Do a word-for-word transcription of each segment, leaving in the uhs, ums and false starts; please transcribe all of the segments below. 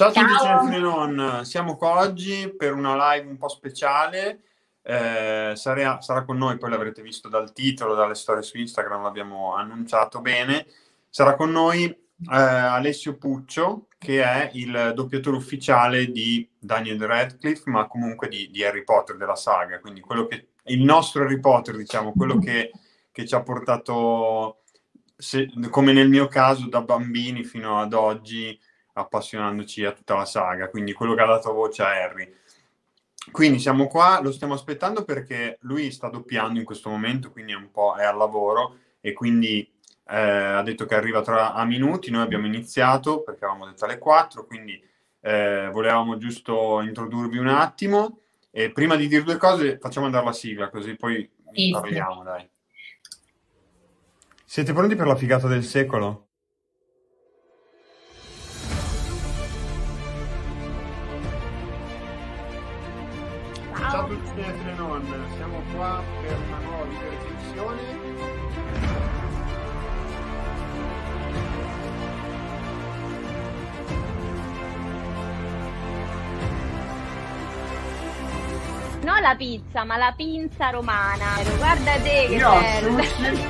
Ciao a tutti, Ciao. cinefili e non, siamo qua oggi per una live un po' speciale, eh, sarà, sarà con noi, poi l'avrete visto dal titolo, dalle storie su Instagram, l'abbiamo annunciato bene, sarà con noi eh, Alessio Puccio, che è il doppiatore ufficiale di Daniel Radcliffe, ma comunque di, di Harry Potter, della saga, quindi quello che, il nostro Harry Potter, diciamo, quello che, che ci ha portato, se, come nel mio caso, da bambini fino ad oggi, appassionandoci a tutta la saga, quindi quello che ha dato voce a Harry. Quindi siamo qua, lo stiamo aspettando perché lui sta doppiando in questo momento, quindi è un po' è al lavoro e quindi eh, ha detto che arriva tra a minuti. Noi abbiamo iniziato perché avevamo detto alle quattro, quindi eh, volevamo giusto introdurvi un attimo e prima di dire due cose facciamo andare la sigla così poi Sì, sì. parliamo, dai. Siete pronti per la figata del secolo? Ciao a tutti cinefili e non, siamo qua per una nuova video recensione. Non la pizza, ma la pinza romana. Guarda te che Io ho bello. sushi.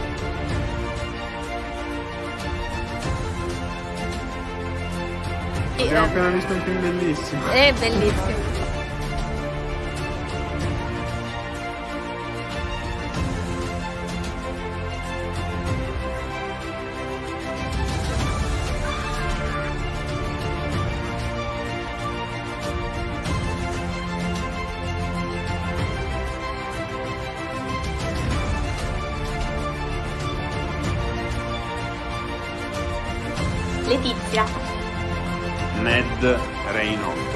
Abbiamo appena visto un film bellissimo. È bellissimo. Letizia. Ned Reynolds.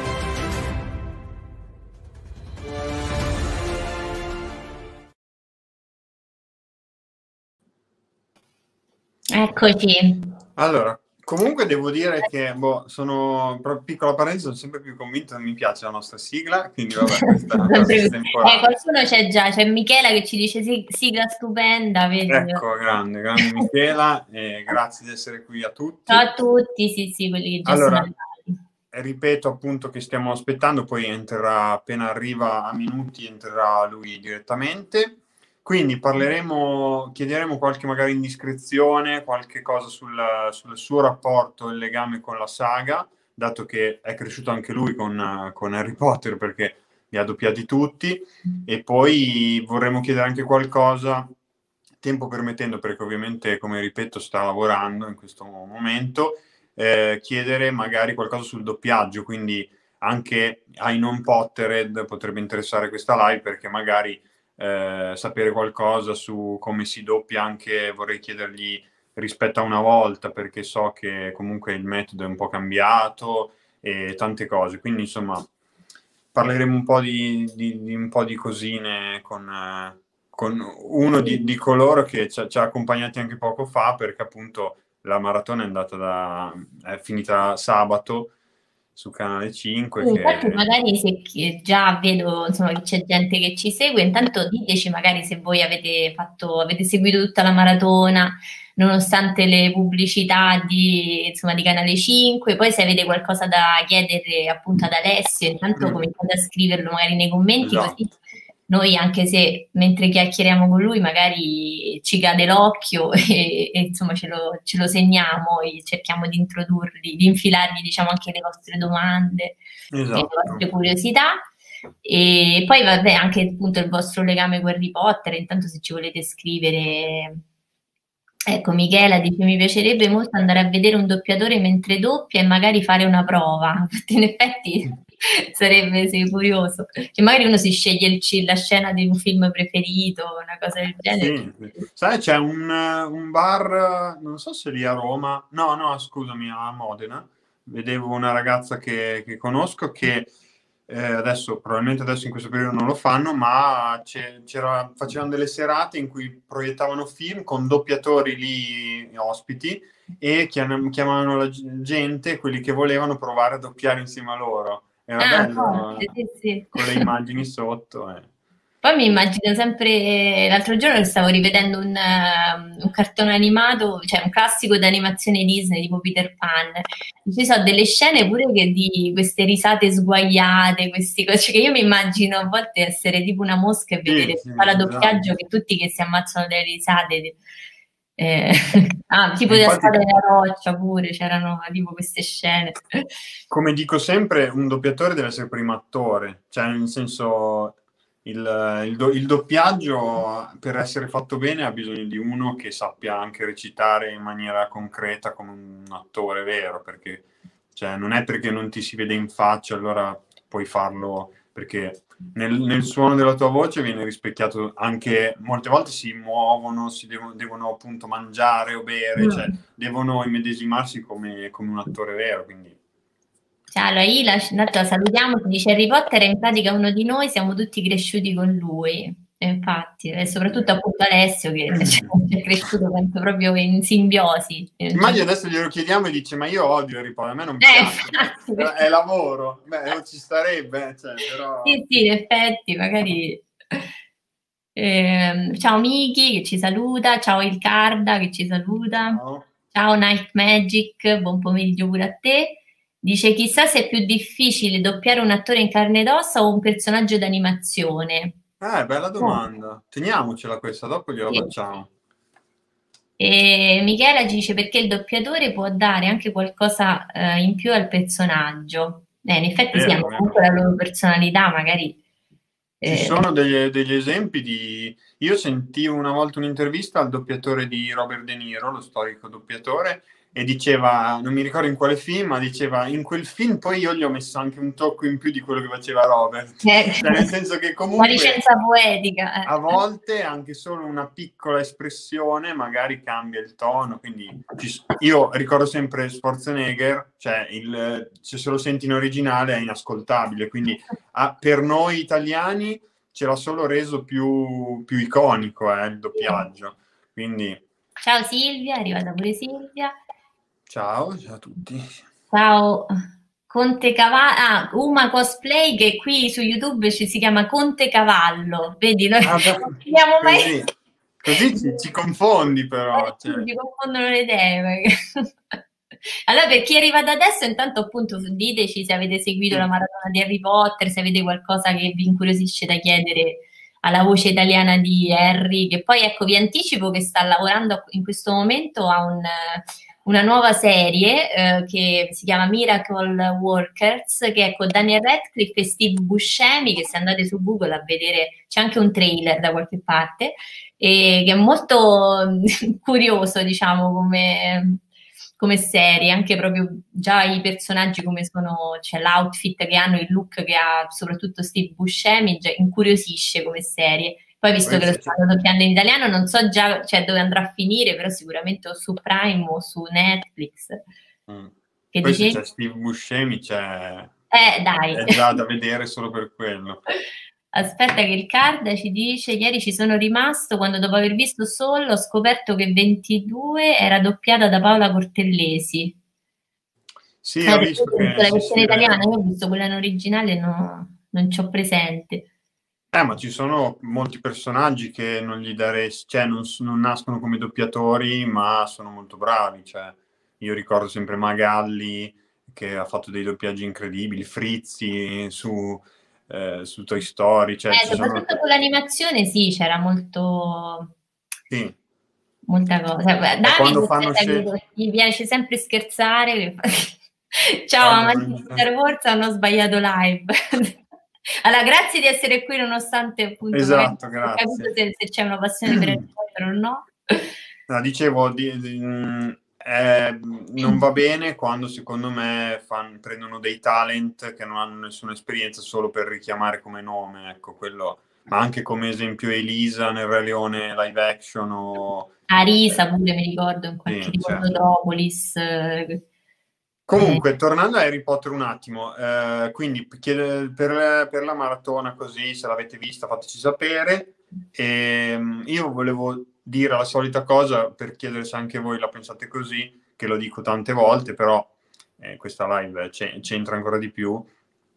Eccoci. Allora, comunque devo dire che, boh, sono, pro- piccola parentesi, sono sempre più convinto che mi piace la nostra sigla, quindi vabbè, questa è una cosa Eh, temporanea. qualcuno c'è già, c'è Michela che ci dice sig- sigla stupenda, vedi? Ecco, grande, grande Michela, e grazie di essere qui a tutti. Ciao a tutti, sì, sì, quelli che già sono Allora, arrivati. ripeto appunto che stiamo aspettando, poi entrerà, appena arriva a minuti, entrerà lui direttamente. Quindi parleremo, chiederemo qualche magari indiscrezione, qualche cosa sul, sul suo rapporto, il legame con la saga, dato che è cresciuto anche lui con, con Harry Potter perché li ha doppiati tutti, e poi vorremmo chiedere anche qualcosa, tempo permettendo, perché ovviamente, come ripeto, sta lavorando in questo momento, eh, chiedere magari qualcosa sul doppiaggio, quindi anche ai non Pottered potrebbe interessare questa live perché magari eh, sapere qualcosa su come si doppia, anche vorrei chiedergli rispetto a una volta, perché so che comunque il metodo è un po' cambiato e tante cose, quindi insomma parleremo un po' di, di, di un po' di cosine con, eh, con uno di, di coloro che ci ha, ci ha accompagnati anche poco fa, perché appunto la maratona è andata da, è finita sabato su Canale cinque. Sì, infatti Che magari se chi- già vedo insomma che c'è gente che ci segue, intanto diteci magari se voi avete fatto, avete seguito tutta la maratona, nonostante le pubblicità di, insomma, di Canale cinque, poi se avete qualcosa da chiedere appunto ad Alessio, intanto Mm, cominciate a scriverlo magari nei commenti, così esatto. noi, anche se mentre chiacchieriamo con lui magari ci cade l'occhio e, e, insomma ce lo, ce lo segniamo e cerchiamo di introdurli, di infilargli diciamo anche le vostre domande e le Esatto. vostre curiosità. E poi vabbè anche appunto il vostro legame con Harry Potter, intanto se ci volete scrivere. Ecco, Michela dice: Mi piacerebbe molto andare a vedere un doppiatore mentre doppia e magari fare una prova. In effetti sarebbe sì, curioso. Che magari uno si sceglie il c- la scena di un film preferito, una cosa del genere. Sì, sai, c'è un, un bar, non so se lì a Roma, no, no, scusami, a Modena, vedevo una ragazza che, che conosco che eh, adesso, probabilmente adesso in questo periodo non lo fanno, ma c'è- c'era, facevano delle serate in cui proiettavano film con doppiatori lì ospiti e chiam- chiamavano la g- gente, quelli che volevano provare a doppiare insieme a loro. Era Ah, bello, forte, eh, sì, sì. con le immagini sotto. eh. Poi mi immagino sempre, l'altro giorno stavo rivedendo un, eh, un cartone animato, cioè un classico d'animazione Disney tipo Peter Pan. Ci sono delle scene pure che di queste risate sguaiate, questi cose, cioè che io mi immagino a volte essere tipo una mosca e Sì, vedere sì, la esatto. doppiaggio che tutti che si ammazzano delle risate. Eh, ah, tipo E della infatti, strada della roccia pure, c'erano tipo queste scene. come dico sempre, un doppiatore deve essere prima attore, cioè nel senso il, il do- il doppiaggio per essere fatto bene ha bisogno di uno che sappia anche recitare in maniera concreta come un attore vero, perché cioè, non è perché non ti si vede in faccia allora puoi farlo, perché nel, nel suono della tua voce viene rispecchiato anche, molte volte si muovono, si devono, devono appunto mangiare o bere, cioè Mm. devono immedesimarsi come, come un attore vero, quindi... Cioè, allora, Ila, intanto la salutiamo, ti dice Harry Potter è in pratica uno di noi, siamo tutti cresciuti con lui. E infatti, e soprattutto appunto Alessio che cioè, è cresciuto penso proprio in simbiosi. In un Immagini certo... adesso glielo chiediamo e dice ma io odio Harry Potter, a me non Eh, piace, infatti, però perché... è lavoro, beh, non ci starebbe, cioè, però... Sì, sì, in effetti, magari... Ehm, ciao Miki che ci saluta, ciao Ilcarda che ci saluta, No? ciao Night Magic, buon pomeriggio pure a te. Dice chissà se è più difficile doppiare un attore in carne ed ossa o un personaggio d'animazione. Eh, bella Oh, domanda, teniamocela questa, dopo gliela sì. facciamo. E Michela ci dice perché il doppiatore può dare anche qualcosa eh, in più al personaggio. Eh, in effetti sì, Vero, hanno comunque vero. la loro personalità, magari. Ci eh, sono degli, degli esempi di... Io sentii una volta un'intervista al doppiatore di Robert De Niro, lo storico doppiatore, e diceva, non mi ricordo in quale film, ma diceva, in quel film poi io gli ho messo anche un tocco in più di quello che faceva Robert. eh, Cioè, nel senso che una comunque licenza poetica. a Eh. volte anche solo una piccola espressione magari cambia il tono, quindi ci- io ricordo sempre Schwarzenegger, cioè il, se se lo senti in originale è inascoltabile, quindi ah, per noi italiani ce l'ha solo reso più, più iconico eh, il Sì. doppiaggio. Quindi Ciao Silvia, è arrivata pure Silvia. ciao, ciao a tutti. Ciao Conte Cavallo, ah, Uma Cosplay che qui su YouTube ci si chiama Conte Cavallo, vedi, noi Ah, beh, non abbiamo mai... così, così ci, ci confondi Eh, però. sì, Cioè. mi confondono le idee. perché- Allora, per chi arriva da adesso, intanto appunto diteci se avete seguito la Sì. maratona di Harry Potter, se avete qualcosa che vi incuriosisce da chiedere alla voce italiana di Harry, che poi ecco vi anticipo che sta lavorando in questo momento a un, eh, una nuova serie eh, che si chiama Miracle Workers, che è con Daniel Radcliffe e Steve Buscemi, che se andate su Google a vedere c'è anche un trailer da qualche parte e che è molto curioso, diciamo, come, come serie, anche proprio già i personaggi come sono, cioè l'outfit che hanno, il look che ha soprattutto Steve Buscemi, già incuriosisce come serie. Poi, visto che lo Questo c'è. stanno doppiando in italiano, non so già cioè, dove andrà a finire, però sicuramente o su Prime o su Netflix. Mm. Che Poi se dicevi? c'è Steve Buscemi c'è... Eh, dai. è già da vedere solo per quello. Aspetta che il card ci dice, ieri ci sono rimasto quando dopo aver visto Soul ho scoperto che ventidue era doppiata da Paola Cortellesi. Sì, Eh, ho perché visto io ho visto che la sì, versione sì, è italiana, vero. io ho visto quella in originale, no, non ci ho presente. Eh, ma ci sono molti personaggi che non gli daresti, cioè non, s- non nascono come doppiatori, ma sono molto bravi. Cioè, io ricordo sempre Magalli che ha fatto dei doppiaggi incredibili, Frizzi su, eh, su Toy Story, cioè Eh, ci sono... soprattutto con l'animazione sì, c'era molto, Sì, molta cosa. Beh, è quando Davide, fanno aspetta, scelte... che gli piace sempre scherzare. che fa- Ciao, amanti di Star Wars, hanno sbagliato live. Allora, grazie di essere qui nonostante appunto magari Esatto, non ho capito grazie. se, se c'è una passione per Harry Potter o no. No, dicevo, di- di- mh, eh, non va bene quando secondo me fan- prendono dei talent che non hanno nessuna esperienza solo per richiamare come nome, ecco, quello, ma anche come esempio Elisa nel Re Leone live action o... Arisa eh, pure mi ricordo in qualche sì, tipo cioè. Metropolis. Eh, eh, Comunque, tornando a Harry Potter un attimo, eh, quindi chiede- per, per la maratona così, se l'avete vista, fateci sapere. E, mh, io volevo dire la solita cosa per chiedere se anche voi la pensate così, che lo dico tante volte, però eh, questa live c'è- c'entra ancora di più.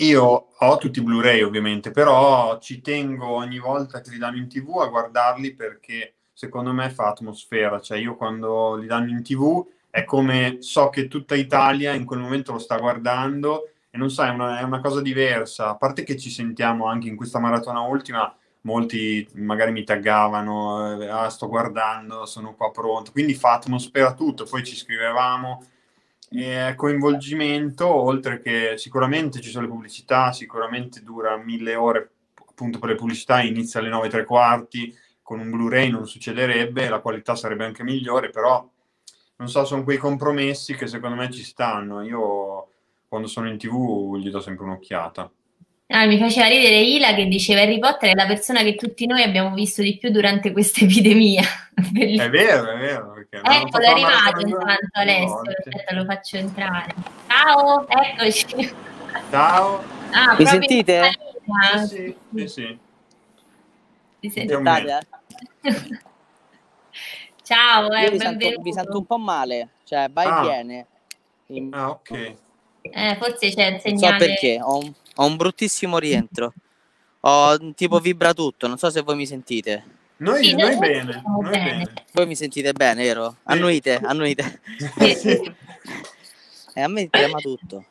Io ho tutti i Blu-ray ovviamente, però ci tengo ogni volta che li danno in T V a guardarli perché secondo me fa atmosfera. Cioè io quando li danno in T V è come so che tutta Italia in quel momento lo sta guardando e non sai, è una, è una cosa diversa. A parte che ci sentiamo anche in questa maratona ultima, molti magari mi taggavano, eh, ah, sto guardando, sono qua pronto, quindi fa atmosfera tutto. Poi ci scrivevamo e coinvolgimento, oltre che sicuramente ci sono le pubblicità, sicuramente dura mille ore appunto per le pubblicità, inizia alle nove e tre quarti, con un Blu-ray non succederebbe, la qualità sarebbe anche migliore, però non so, sono quei compromessi che secondo me ci stanno. Io quando sono in T V gli do sempre un'occhiata. Ah, mi faceva ridere Ila che diceva Harry Potter è la persona che tutti noi abbiamo visto di più durante questa epidemia. È Bellissimo. vero, è vero, perché l'hanno Eccolo, è fatto la arrivato maratona due, intanto due Alessio, volte. aspetta, lo faccio entrare. Ciao, eccoci. Ciao. Ah, Mi proprio in sentite? Sì, salita. sì, sì, sì, Ti più o sento. meno. Aspettate, eh. Ciao, Io eh, vi sento, vi sento un benvenuto. po' male, cioè va e Ah, viene. In- ah, ok. Eh, forse c'è il Non so segnale. perché, ho un, ho un bruttissimo rientro. Ho tipo vibra tutto, non so se voi mi sentite. Noi, Sì, noi, noi noi bene, sentiamo noi bene. bene. Voi mi sentite bene, vero? Sì. Annuite, annuite. Sì. Sì. E a me trema tutto.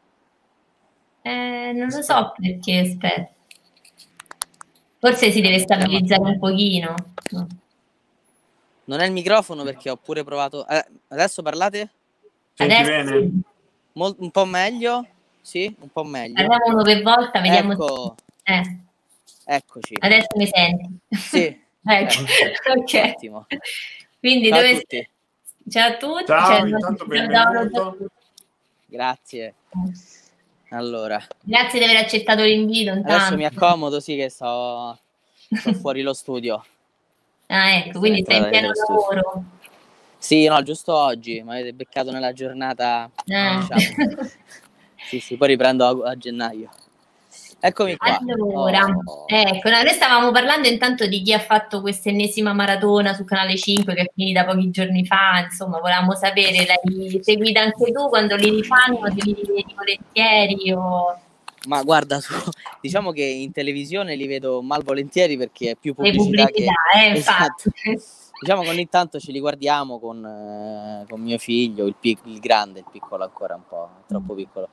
Eh, non lo so perché, aspetta. Forse si deve Trema- stabilizzare un pochino. No. Non è il microfono perché ho pure provato. Eh, adesso parlate? Senti Adesso bene? sì. Mol- un po' meglio? Sì, un po' meglio. Parliamo uno per volta, vediamo. Ecco, Eh, eccoci. adesso mi senti. Sì, Ecco, Ok. ok. ottimo. Quindi Ciao a dove tutti. Ciao a tutti, cioè, Ciao, no, intanto ciao, download a benvenuto. tutti. Grazie. Allora, Grazie di aver accettato l'invito adesso mi intanto. accomodo, sì che sto, sto fuori lo studio. Ah, ecco, quindi stai in Entrata pieno dello studio. lavoro. Sì, no, giusto oggi, mi avete beccato nella giornata, Eh. diciamo. Sì, sì, poi riprendo a, a gennaio. Eccomi qua. Allora, Oh. ecco, no, noi stavamo parlando intanto di chi ha fatto questa ennesima maratona su Canale cinque che è finita pochi giorni fa, insomma, volevamo sapere, l'hai seguita anche tu quando li rifanno, te li rivedi volentieri o Ma guarda, su- diciamo che in televisione li vedo malvolentieri perché è più le pubblicità pubblicità, che... eh, Esatto. infatti. Diciamo che ogni tanto ce li guardiamo con, eh, con mio figlio, il, pic- il grande, il piccolo ancora un po', troppo piccolo.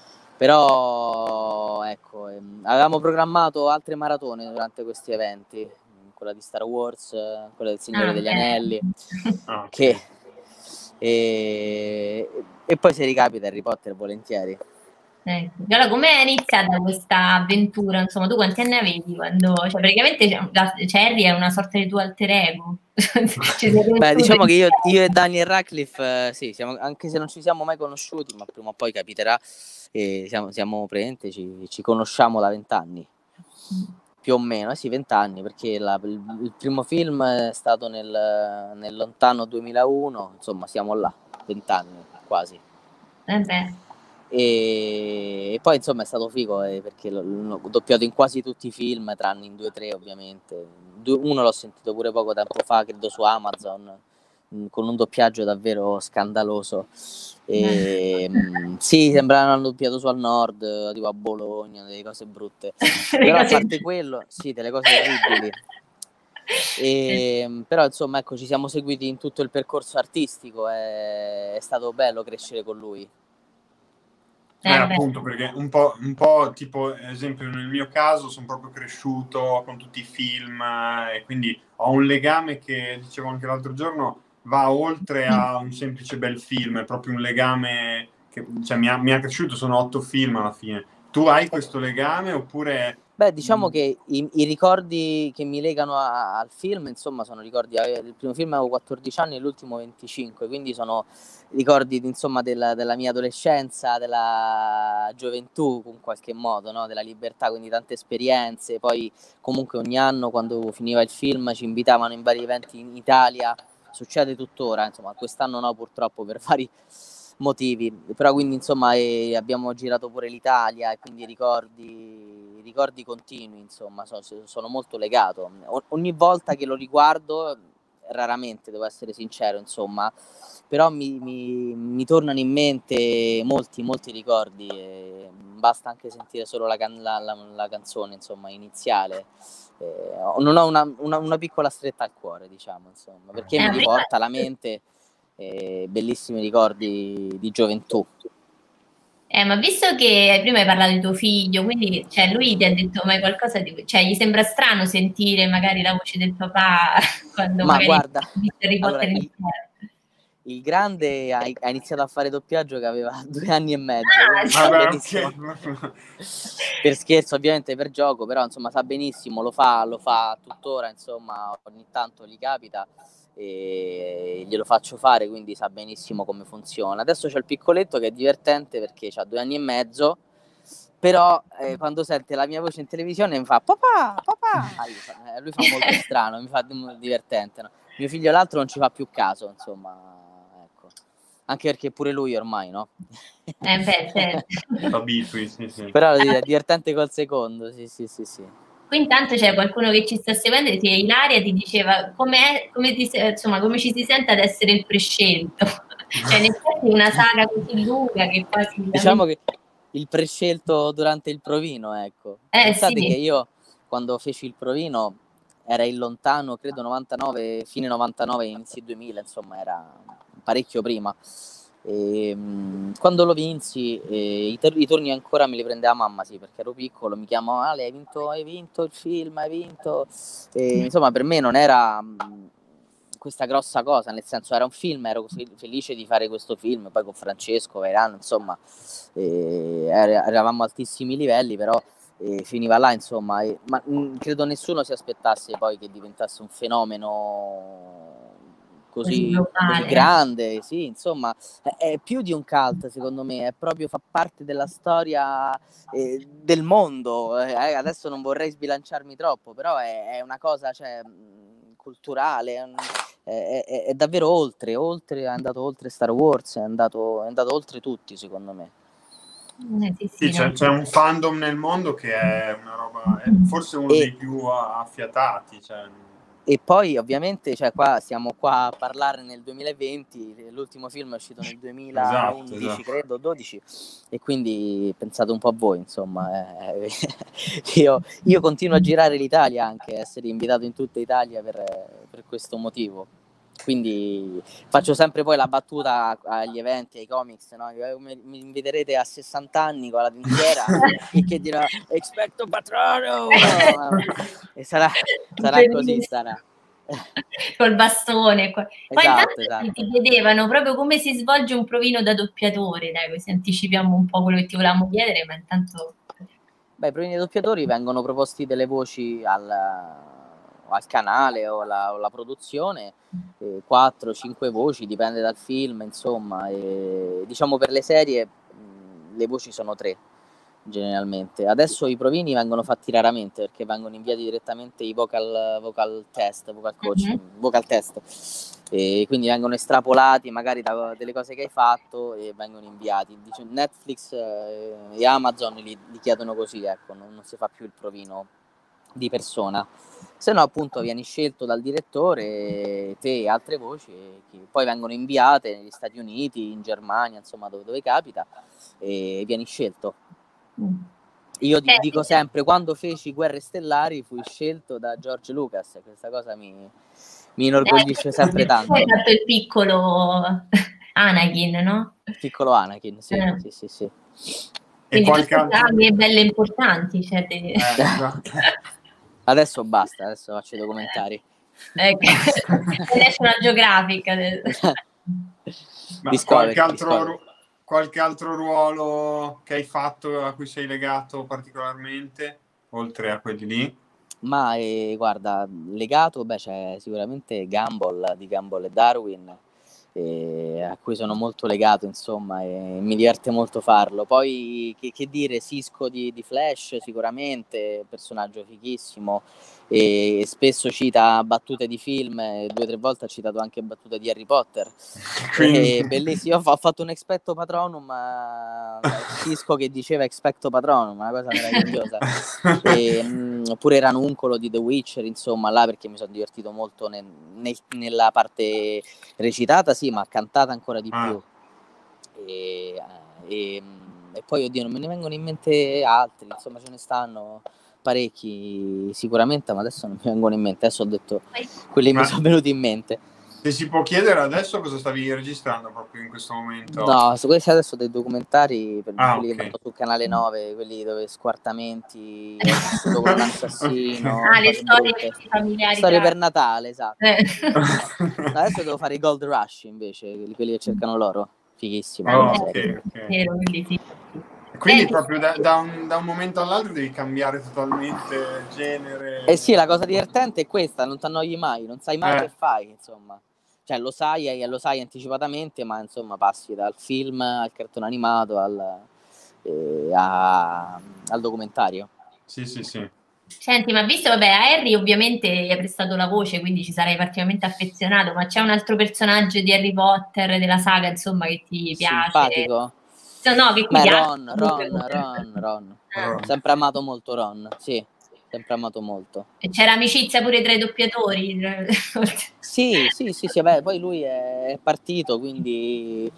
Però ecco, ehm, avevamo programmato altre maratone durante questi eventi, quella di Star Wars, eh, quella del Signore Ah, degli bene. Anelli, Ah, ok. che, e, e poi se ricapita Harry Potter volentieri. Ecco. E allora, com'è iniziata questa avventura? Insomma, tu quanti anni avevi quando... Cioè, praticamente la, Cherry è una sorta di tuo alter ego. Ci sei Beh, cresciuto diciamo che io, insieme. io e Daniel Radcliffe, eh, sì, siamo, anche se non ci siamo mai conosciuti, ma prima o poi capiterà, eh, siamo, siamo presenti, ci, ci conosciamo da vent'anni, più o meno, eh sì, vent'anni, perché la- il, il primo film è stato nel, nel lontano duemilauno, insomma, siamo là, vent'anni quasi. Eh beh. E, e poi insomma è stato figo eh, perché l'ho, l'ho doppiato in quasi tutti i film, tranne in due o tre ovviamente. Due, uno l'ho sentito pure poco tempo fa, credo su Amazon, mh, con un doppiaggio davvero scandaloso. E, mh, sì, sembra che hanno doppiato su al nord, eh, tipo a Bologna, delle cose brutte. Però a parte quello, sì, delle cose orribili. E, però insomma ecco, ci siamo seguiti in tutto il percorso artistico, è, è stato bello crescere con lui. Eh, Eh beh. appunto, perché un po', un po' tipo, ad esempio, nel mio caso sono proprio cresciuto con tutti i film eh, e quindi ho un legame che, dicevo anche l'altro giorno, va oltre a un semplice bel film, è proprio un legame che cioè, mi ha, mi ha cresciuto, sono otto film alla fine. Tu hai questo legame oppure... Beh, diciamo che i, i ricordi che mi legano a- al film, insomma, sono ricordi. eh, Il primo film avevo quattordici anni e l'ultimo venticinque, quindi sono ricordi, insomma, della, della mia adolescenza, della gioventù, in qualche modo, no? Della libertà, quindi tante esperienze. Poi, comunque, ogni anno, quando finiva il film, ci invitavano in vari eventi in Italia. Succede tuttora, insomma, quest'anno no, purtroppo, per vari motivi, però quindi insomma eh, abbiamo girato pure l'Italia e quindi ricordi, ricordi continui, insomma, so, sono molto legato. O, ogni volta che lo riguardo raramente, devo essere sincero, insomma, però mi, mi, mi tornano in mente molti, molti ricordi, e basta anche sentire solo la, can- la, la, la canzone, insomma, iniziale. Eh, non ho una, una, una piccola stretta al cuore, diciamo, insomma, perché Eh, mi prima- riporta alla mente eh, bellissimi ricordi di gioventù. Eh, ma visto che prima hai parlato di tuo figlio, quindi cioè, lui ti ha detto mai qualcosa di... Cioè, gli sembra strano sentire magari la voce del papà quando Ma magari guarda, ha visto Harry allora, Potter il, intero? il grande ha, ha iniziato a fare doppiaggio che aveva due anni e mezzo, Ah, quindi sa Vabbè, benissimo. ok. Per scherzo, ovviamente, per gioco, però insomma sa benissimo, lo fa, lo fa tuttora, insomma, ogni tanto gli capita e glielo faccio fare, quindi sa benissimo come funziona. Adesso c'è il piccoletto che è divertente perché ha due anni e mezzo, però eh, quando sente la mia voce in televisione mi fa papà, papà, eh, lui fa molto strano, mi fa divertente, no? Mio figlio l'altro non ci fa più caso, insomma, ecco. Anche perché pure lui ormai, no? Eh beh, certo. Abitui, sì, sì. Però è divertente col secondo, sì, sì, sì, sì. Qui intanto c'è qualcuno che ci sta seguendo e ti- Ilaria ti diceva com'è, come, ti, insomma, come ci si sente ad essere il prescelto. Cioè, in effetti una saga così lunga che quasi... Diciamo che il prescelto durante il provino, ecco. Eh, Pensate sì. che io, quando feci il provino, era in lontano, credo novantanove, fine novantanove, inizi duemila, insomma, era parecchio prima. E, mh, quando lo vinsi, eh, i, ter- i turni ancora me li prendeva mamma, sì, perché ero piccolo, mi chiamò Ale, hai vinto, hai vinto il film, hai vinto. E, insomma, per me non era mh, questa grossa cosa, nel senso era un film, ero fe- felice di fare questo film, poi con Francesco Vairano, insomma, eh, eravamo a altissimi livelli, però eh, finiva là, insomma, e, ma mh, credo nessuno si aspettasse poi che diventasse un fenomeno così, così grande, sì, insomma, è, è più di un cult, secondo me, è proprio, fa parte della storia eh, del mondo, eh, adesso non vorrei sbilanciarmi troppo, però è, è una cosa, cioè, culturale, è, è, è davvero oltre, oltre, è andato oltre Star Wars, è andato, è andato oltre tutti, secondo me. Eh, sì, sì, Sì, c'è, no. c'è un fandom nel mondo che è una roba, è forse uno E- dei più affiatati. Cioè. E poi ovviamente, cioè, qua siamo qua a parlare nel duemilaventi, l'ultimo film è uscito nel duemilaundici, Esatto, esatto. credo, dodici, e quindi pensate un po' a voi, insomma. Eh, io, io continuo a girare l'Italia, anche a essere invitato in tutta Italia per, per questo motivo. Quindi faccio sempre poi la battuta agli eventi, ai comics, no? Mi, mi inviterete a sessanta anni con la dentiera e che dirà expecto patrono, e sarà, sarà così, sarà col bastone. Poi esatto, intanto esatto. ti chiedevano proprio come si svolge un provino da doppiatore, dai, così anticipiamo un po' quello che ti volevamo chiedere, ma intanto... Beh, i provini doppiatori vengono proposti delle voci al, al canale o la, o la produzione, eh, quattro cinque voci, dipende dal film, insomma, e, diciamo per le serie mh, le voci sono tre generalmente. Adesso i provini vengono fatti raramente perché vengono inviati direttamente i vocal, vocal test, vocal coach, Mhm. vocal test, e quindi vengono estrapolati magari da delle cose che hai fatto e vengono inviati. Dice, Netflix eh, e Amazon li, li chiedono così, ecco, non, non si fa più il provino di persona, se no appunto vieni scelto dal direttore, te e altre voci, che poi vengono inviate negli Stati Uniti, in Germania, insomma dove, dove capita, e vieni scelto. Io Eh, dico sempre, quando feci Guerre Stellari fui scelto da George Lucas, questa cosa mi, mi inorgoglisce eh, sempre tanto. Hai fatto il piccolo Anakin, no? Il piccolo Anakin, sì, Eh. sì, sì, sì. E Quindi qualche tutte altro... trame belle importanti. Cioè, de... Eh, esatto. Adesso basta, adesso faccio i documentari. Ecco, National Geographic. Ma Discovery, qualche altro, Discovery. ru- qualche altro ruolo che hai fatto a cui sei legato particolarmente, oltre a quelli lì? Ma eh, guarda, legato, beh, c'è sicuramente Gumball di Gumball e Darwin, e a cui sono molto legato, insomma, e mi diverte molto farlo. Poi che, che dire, Sisko di, di Flash sicuramente, personaggio fighissimo, e spesso cita battute di film, e due o tre volte ha citato anche battute di Harry Potter. Quindi... E bellissimo. Io ho fatto un expecto patronum a Sisko che diceva expecto patronum, una cosa meravigliosa. E, mh, oppure Ranuncolo di The Witcher, insomma, là, perché mi sono divertito molto nel, nel, nella parte recitata, sì, ma cantata ancora di Ah. più. E, e, e poi, oddio, non me ne vengono in mente altri, insomma, ce ne stanno parecchi sicuramente, ma adesso non mi vengono in mente. Adesso ho detto quelli che ma mi sono venuti in mente. Se si può chiedere adesso cosa stavi registrando proprio in questo momento? No, su questi adesso dei documentari, per ah, quelli okay. che vanno su Canale nove, quelli dove squartamenti, ho vissuto con un assassino, okay. Ah, le storie brutte. familiari. Storie per Natale, esatto. Eh. No, adesso devo fare i Gold Rush invece, quelli che cercano l'oro. Fighissimo. Oh, quella okay, serie. okay. Vero, quindi sì. Quindi Eh, proprio da, da, un, da un momento all'altro devi cambiare totalmente genere. Eh sì, la cosa divertente è questa, non ti annoi mai, non sai mai Eh. che fai, insomma. Cioè lo sai e lo sai anticipatamente, ma insomma passi dal film al cartone animato al, eh, a, al documentario. Sì, sì, sì. Senti, ma visto, vabbè, a Harry ovviamente gli hai prestato la voce, quindi ci sarai particolarmente affezionato, ma c'è un altro personaggio di Harry Potter, della saga, insomma, che ti piace? Simpatico? So, no, che ti Beh, piace? Ron, Ron, Ron, Ron. Ron. Sempre amato molto Ron, sì, sempre amato molto. E c'era amicizia pure tra i doppiatori? Sì, sì, sì, sì, beh, poi lui è partito, quindi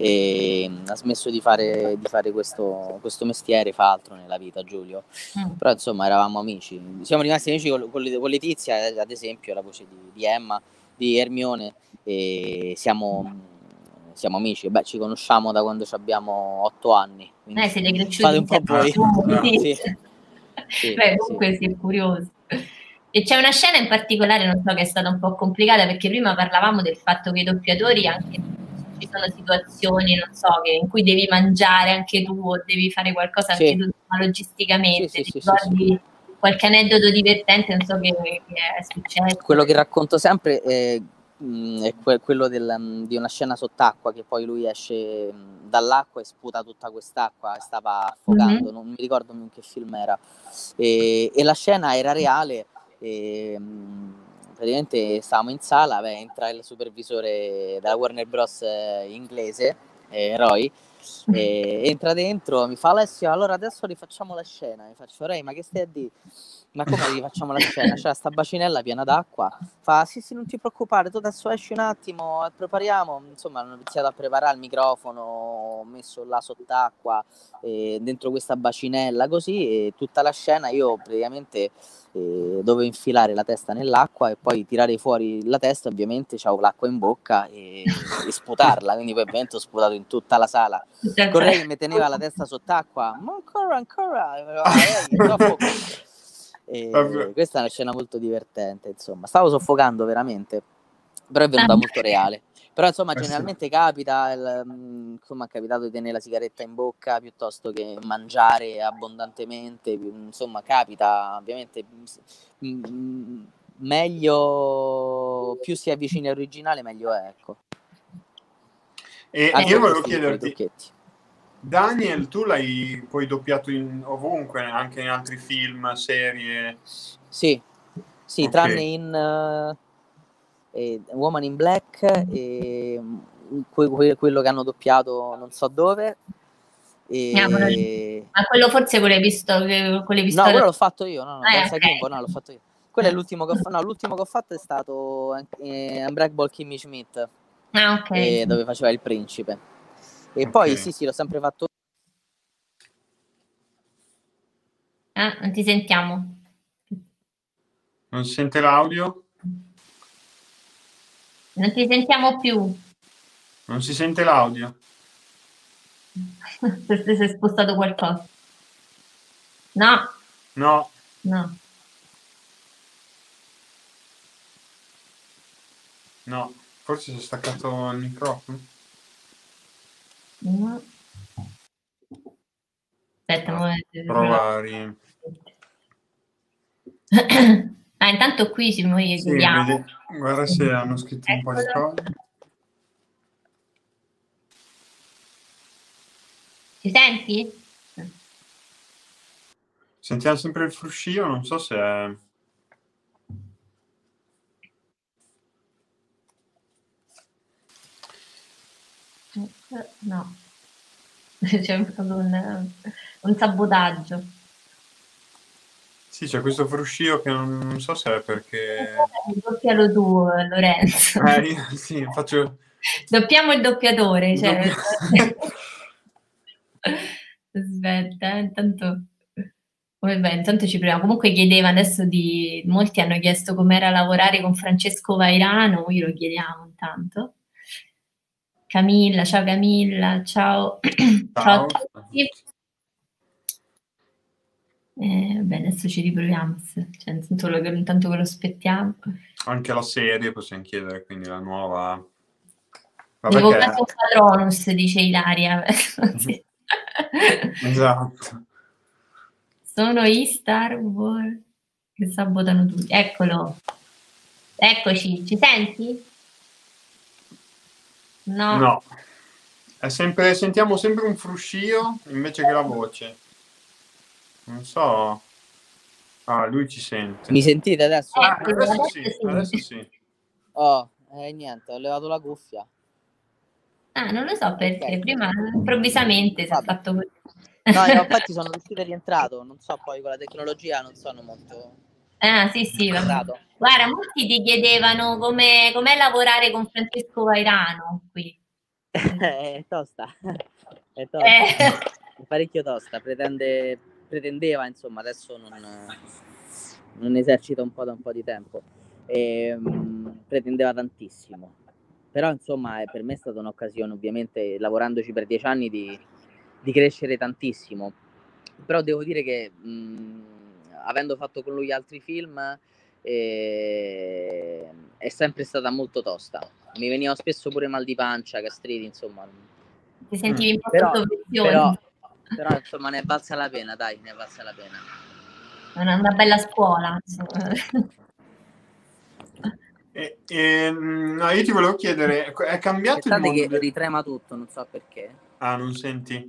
e ha smesso di fare, di fare questo, questo mestiere, fa altro nella vita, Giulio. Mm. Però insomma eravamo amici, siamo rimasti amici con, con, con Letizia, ad esempio, la voce di, di Emma, di Hermione, e siamo, siamo amici. Beh, ci conosciamo da quando abbiamo otto anni. Eh, siete cresciuti. Fate un po' voi. Sì. Sì. Sì, beh, comunque sì, è curioso. E c'è una scena in particolare, non so, che è stata un po' complicata, perché prima parlavamo del fatto che i doppiatori, anche ci sono situazioni, non so, che, in cui devi mangiare anche tu o devi fare qualcosa sì. anche tu, ma logisticamente. Sì, sì, Ti sì, ricordi sì, sì. qualche aneddoto divertente, non so, che, che è successo? Quello che racconto sempre è, mh, è que- quello del, mh, di una scena sott'acqua, che poi lui esce mh, dall'acqua e sputa tutta quest'acqua e stava affogando, mm-hmm. non mi ricordo in che film era, e, e la scena era reale. E, mh, praticamente stavamo in sala, beh, entra il supervisore della Warner Bros. Inglese, eh, Roy, e entra dentro, mi fa: Alessio, allora adesso rifacciamo la scena. Mi faccio: Ray, ma che stai a dire? Ma come rifacciamo la scena? C'è sta bacinella piena d'acqua. Fa: sì, sì, non ti preoccupare, tu adesso esci un attimo, prepariamo. Insomma, hanno iniziato a preparare il microfono, ho messo là sott'acqua, eh, dentro questa bacinella, così, e tutta la scena io praticamente eh, dovevo infilare la testa nell'acqua e poi tirare fuori la testa, ovviamente c'avevo l'acqua in bocca e, e sputarla, quindi poi ovviamente ho sputato in tutta la sala. Correi che mi teneva la testa sott'acqua, ma ancora, ancora, e questa è una scena molto divertente, insomma, stavo soffocando veramente, però è venuta molto reale. Però insomma generalmente capita, il, insomma è capitato di tenere la sigaretta in bocca piuttosto che mangiare abbondantemente, insomma capita, ovviamente meglio, più si avvicina all'originale meglio è, ecco. E anche io volevo chiederti, trucchetti. Daniel, tu l'hai poi doppiato in ovunque, anche in altri film, serie? Sì, sì, okay. Tranne in uh, eh, Woman in Black e que- quello che hanno doppiato non so dove. E... Ma quello forse quello hai visto, quello visto no, quello l'ho fatto io, no, no, ah, okay. Kimbo, no, l'ho fatto io. Quello è l'ultimo che ho fatto, no, l'ultimo che ho fatto è stato eh, Unbreakable Kimmy Schmidt, ah, ok, eh, sì. dove faceva il principe. E okay. Poi sì, sì, l'ho sempre fatto. Ah, non ti sentiamo. Non si sente l'audio? Non ti sentiamo più. Non si sente l'audio. Se si è spostato qualcosa. No. No. No. No, forse si è staccato il microfono. No. Aspetta, no, mo... prova a ri... ah, intanto qui ci noi sì, vediamo. vedi, guarda se hanno scritto un po' di cose. Ci senti? Sentiamo sempre il fruscio, non so se è... No, c'è proprio un, un sabotaggio. Sì, c'è questo fruscio che non, non so se è perché... Doppialo tu, Lorenzo. Eh, io, sì, faccio... Doppiamo il doppiatore. Cioè... Doppia... Aspetta, eh, intanto... Vabbè, intanto ci proviamo. Comunque chiedeva adesso di... Molti hanno chiesto com'era lavorare con Francesco Vairano, io lo chiediamo intanto. Camilla, ciao Camilla, ciao. Ciao, ciao a tutti. Eh, vabbè, adesso ci riproviamo, cioè, intanto, lo, intanto che lo aspettiamo. Anche la serie possiamo chiedere, quindi la nuova... Ma Invocato perché... Patronus, dice Ilaria. Sì. Esatto. Sono i Star Wars che sabotano tutti. Eccolo. Eccoci, ci senti? No. No. È sempre, sentiamo sempre un fruscio invece che la voce. Non so. Ah, lui ci sente. Mi sentite adesso? Ah, adesso sì, adesso sì. Oh, eh, niente, ho levato la cuffia. Ah, non lo so perché, okay. Prima improvvisamente si è fatto così. No, io infatti sono riuscito e rientrato, non so, poi con la tecnologia non sono molto... Ah, sì, sì, guarda, molti ti chiedevano come com'è lavorare con Francesco Vairano qui. È tosta, è tosta, eh. è parecchio tosta, pretende, pretendeva, insomma, adesso non, non esercita un po' da un po' di tempo, e, um, pretendeva tantissimo, però insomma per me è stata un'occasione, ovviamente lavorandoci per dieci anni, di, di crescere tantissimo, però devo dire che mh, avendo fatto con lui altri film eh, è sempre stata molto tosta, mi veniva spesso pure mal di pancia, gastriti, insomma. Ti sentivi un po' però, però, però insomma ne è valsa la pena, dai, ne è valsa la pena. È una, una bella scuola. E, e, no, io ti volevo chiedere, è cambiato Aspettate il mondo che ritrema tutto, non so perché. Ah, non senti?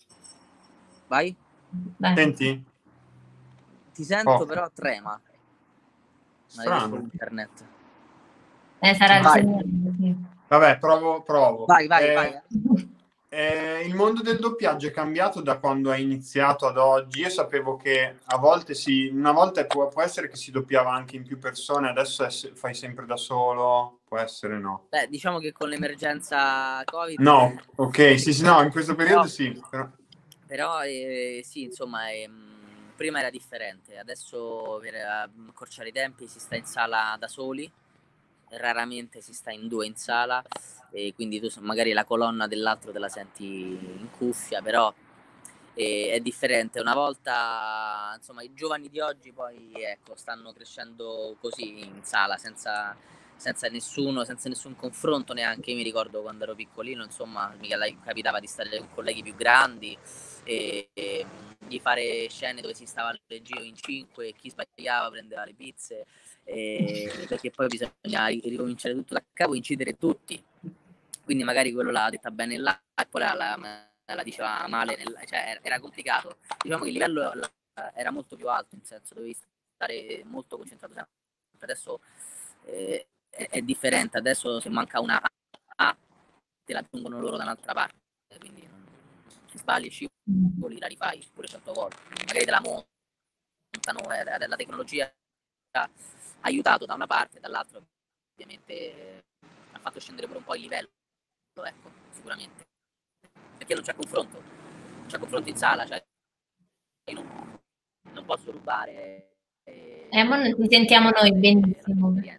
Vai? Beh. Senti? Ti sento, oh. Però trema. Strano. Internet. Eh, sarà il segnale, sì. Vabbè, provo, provo. Vai, vai, eh, vai. Eh, il mondo del doppiaggio è cambiato da quando hai iniziato ad oggi. Io sapevo che a volte si, una volta può, può essere che si doppiava anche in più persone, adesso è, fai sempre da solo, può essere no. Beh, diciamo che con l'emergenza Covid... No, ok, sì, sì, no, in questo periodo però, sì. Però, però eh, sì, insomma, eh, prima era differente, adesso per accorciare i tempi si sta in sala da soli, raramente si sta in due in sala, e quindi tu magari la colonna dell'altro te la senti in cuffia, però eh, è differente. Una volta, insomma, i giovani di oggi poi ecco stanno crescendo così in sala, senza, senza nessuno, senza nessun confronto neanche. Io mi ricordo quando ero piccolino, insomma, mi capitava di stare con colleghi più grandi e, e di fare scene dove si stava al giro in cinque e chi sbagliava prendeva le pizze. Eh, perché poi bisogna ricominciare tutto da capo, incidere tutti, quindi magari quello l'ha detta bene là e poi la, la, la diceva male, nella, cioè era complicato. Diciamo che il livello era molto più alto, in senso dovevi stare molto concentrato sempre. Adesso eh, è, è differente, adesso se manca una A te la aggiungono loro da un'altra parte, quindi non, se sbagli scivoli la rifai pure cento volte, magari te la montano, eh, la tecnologia ha aiutato da una parte, dall'altra ovviamente eh, ha fatto scendere pure un po' il livello, ecco, sicuramente, perché non c'è confronto, non c'è confronto in sala, cioè io non, non posso rubare. Eh, eh ma non ti sentiamo noi benissimo. Un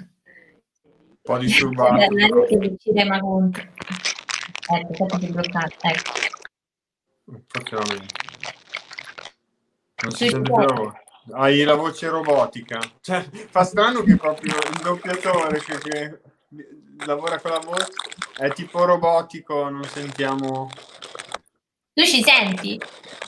po' disturbato. Che cinema contro. Ecco, aspetta che bloccato, ecco. Effettivamente. Non si sente più la voce. Hai la voce robotica, cioè fa strano che proprio il doppiatore che, che lavora con la voce è tipo robotico, non sentiamo. Tu ci senti?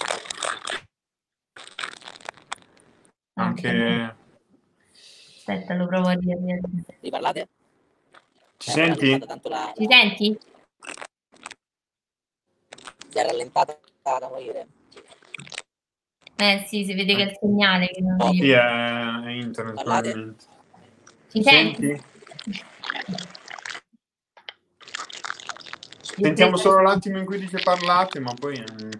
Anche aspetta, lo provo a dire. Riparlate? Ci senti? La... Ci senti? Si è rallentata da morire. Eh sì, si vede che è il segnale che non Sì, viene. è, è internet Parlate? probabilmente. Ci senti? Senti? Sentiamo solo l'attimo in cui dice parlate, ma poi... mm,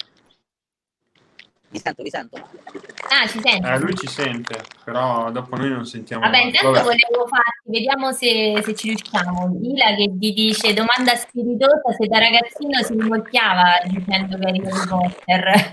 Vi sento, vi sento. Ah, ci senti? Eh, lui ci sente, però dopo noi non sentiamo Vabbè, mai. intanto Vabbè. volevo farti, vediamo se, se ci riusciamo. Ila che ti dice domanda spiritosa se da ragazzino si rimorchiava dicendo che eri Harry Potter.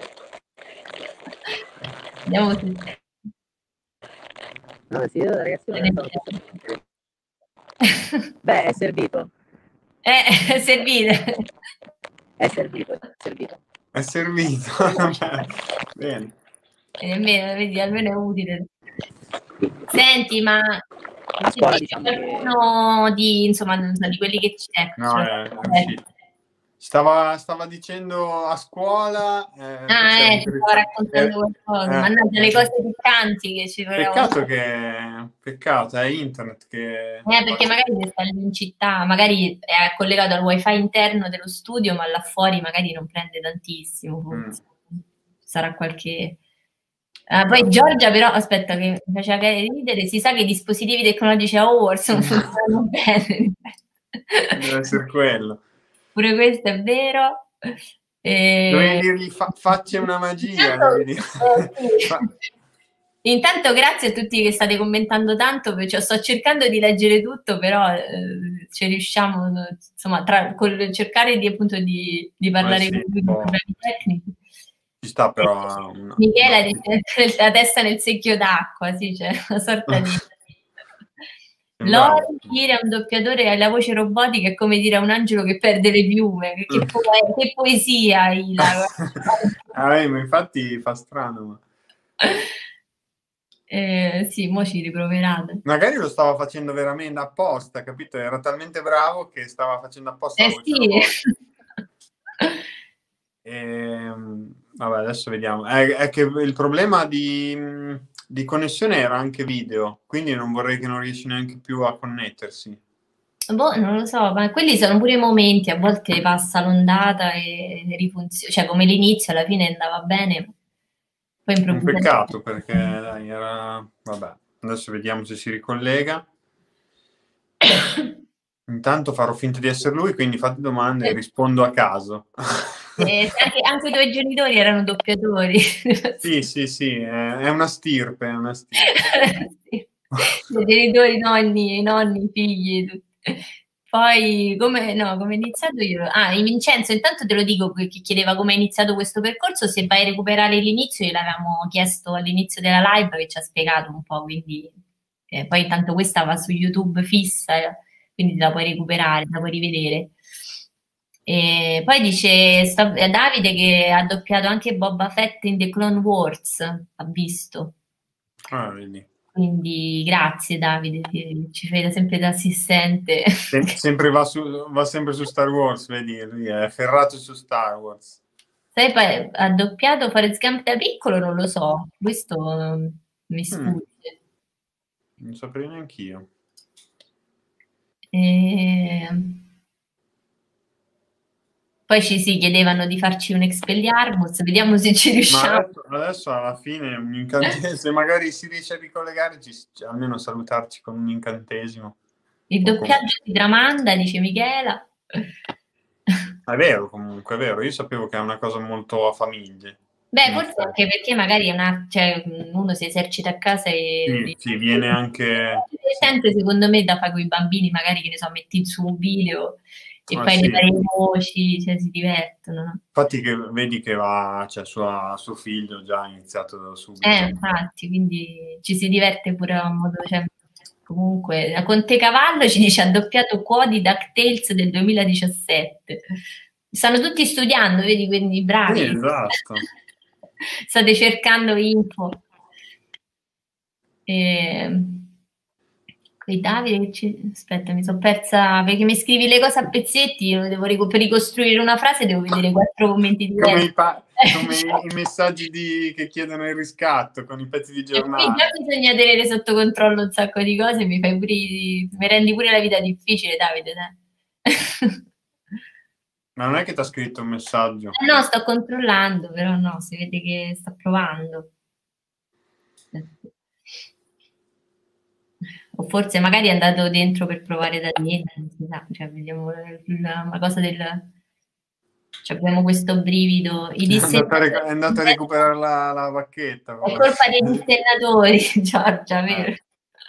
Vediamo se... No, sì, io da ragazzino non sono tutto. Beh, è servito. Eh, è servito. È servito, è servito. È servito. Bene. E nemmeno, vedi, almeno è utile. Senti, ma A scuola diciamo che... qualcuno di, insomma, di quelli che c'è? No, è, è uscito. Stava, stava dicendo a scuola... Eh, ah, eh, ti stava raccontando eh, qualcosa. eh, Mannaggia, eh, le cose piccanti che ci Peccato che... Peccato, è internet che... Eh, perché magari se sta in città, magari è collegato al wifi interno dello studio, ma là fuori magari non prende tantissimo, forse. Mm. Sarà qualche... Uh, poi Giorgia però, aspetta che mi faceva ridere, si sa che i dispositivi tecnologici a Hogwarts non funzionano bene. Deve essere quello. Pure questo è vero. E... Dovevi dirgli fa- faccia una magia. Intanto, eh, sì. Fa- Intanto grazie a tutti che state commentando tanto, perché sto cercando di leggere tutto, però eh, ci riusciamo, insomma, tra, col cercare di, appunto, di, di parlare eh sì, con lui con problemi tecnici. Ci sta però... Una, Michela una... dice la testa nel secchio d'acqua, sì, c'è una sorta di... Lori dire a un doppiatore hai la voce robotica è come dire a un angelo che perde le piume. Che, che, po- che poesia, Ila. ah, ma infatti fa strano. Ma... Eh, sì, mo ci riproverate. Magari lo stava facendo veramente apposta, capito? Era talmente bravo che stava facendo apposta. Eh sì. E, vabbè, adesso vediamo. È, è che il problema di, di connessione era anche video, quindi non vorrei che non riesci neanche più a connettersi. Boh, non lo so, ma quelli sono pure i momenti, a volte passa l'ondata e rifunziona, cioè come l'inizio alla fine andava bene. Poi Un peccato perché dai, era... Vabbè, adesso vediamo se si ricollega. Intanto farò finta di essere lui, quindi fate domande e rispondo a caso. Eh, anche, anche i tuoi genitori erano doppiatori. Sì, sì, sì, è una stirpe, è una stirpe. Sì. I genitori, nonni, i nonni, i figli, tutti. Poi, come, no, come è iniziato io? Ah, Vincenzo, intanto te lo dico, che chiedeva come è iniziato questo percorso, se vai a recuperare l'inizio, gliel'avevamo chiesto all'inizio della live che ci ha spiegato un po', quindi eh, poi intanto questa va su YouTube fissa, eh, quindi la puoi recuperare, la puoi rivedere. E poi dice sta, Davide che ha doppiato anche Boba Fett in The Clone Wars, ha visto. Ah, vedi. Quindi grazie Davide, ci fai da sempre da assistente. Sem- sempre va, su, va sempre su Star Wars, vedi, lui è ferrato su Star Wars. Sai, poi ha doppiato Forrest Gump da piccolo, non lo so, questo um, mi sfugge. Mm. Non saprei neanch'io. E... Poi ci si chiedevano di farci un Expelliarmus, vediamo se ci riusciamo. Ma adesso, adesso alla fine un incantesimo, se magari si riesce a ricollegarci, almeno salutarci con un incantesimo. Il doppiaggio di Tramanda, dice Michela. È vero comunque, è vero, io sapevo che è una cosa molto a famiglie. Beh, forse sì. Anche perché magari è una, cioè, uno si esercita a casa e... Sì, sì, viene anche... Sempre, secondo me, da fare con i bambini, magari, che ne so, metti su un video e ah, fai sì. le varie voci, cioè si divertono. No? Infatti che vedi che va, cioè sua, suo figlio già ha iniziato da subito. Eh, infatti, quindi ci si diverte pure a modo, cioè, comunque, la Contecavallo ci dice ha doppiato Quodi DuckTales del duemiladiciassette. Stanno tutti studiando, vedi, quindi bravi. Sì, esatto. State cercando info. E... Qui Davide, ci... aspetta, mi sono persa perché mi scrivi le cose a pezzetti. Io devo ric- per ricostruire una frase devo vedere quattro commenti diversi. Come, i, pa- come i messaggi di... che chiedono il riscatto con i pezzi di giornale. E qui già bisogna tenere sotto controllo un sacco di cose. Mi fai pure, mi rendi pure la vita difficile, Davide. Dai. Ma non è che ti ha scritto un messaggio? Eh no, sto controllando, però no, si vede che sta provando. O forse magari è andato dentro per provare da niente, non si sa, cioè vediamo una, una cosa del... Cioè, abbiamo questo brivido. I È andato a, dissennatori... rec- è andato a recuperare la, la bacchetta. È colpa dei dissennatori, Giorgia, Eh. vero?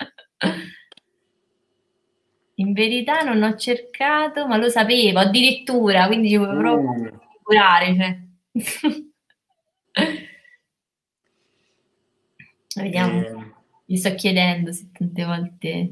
In verità non ho cercato, ma lo sapevo addirittura, quindi ci volevo proprio Uh. curare. Cioè. Vediamo, E... gli sto chiedendo se tante volte...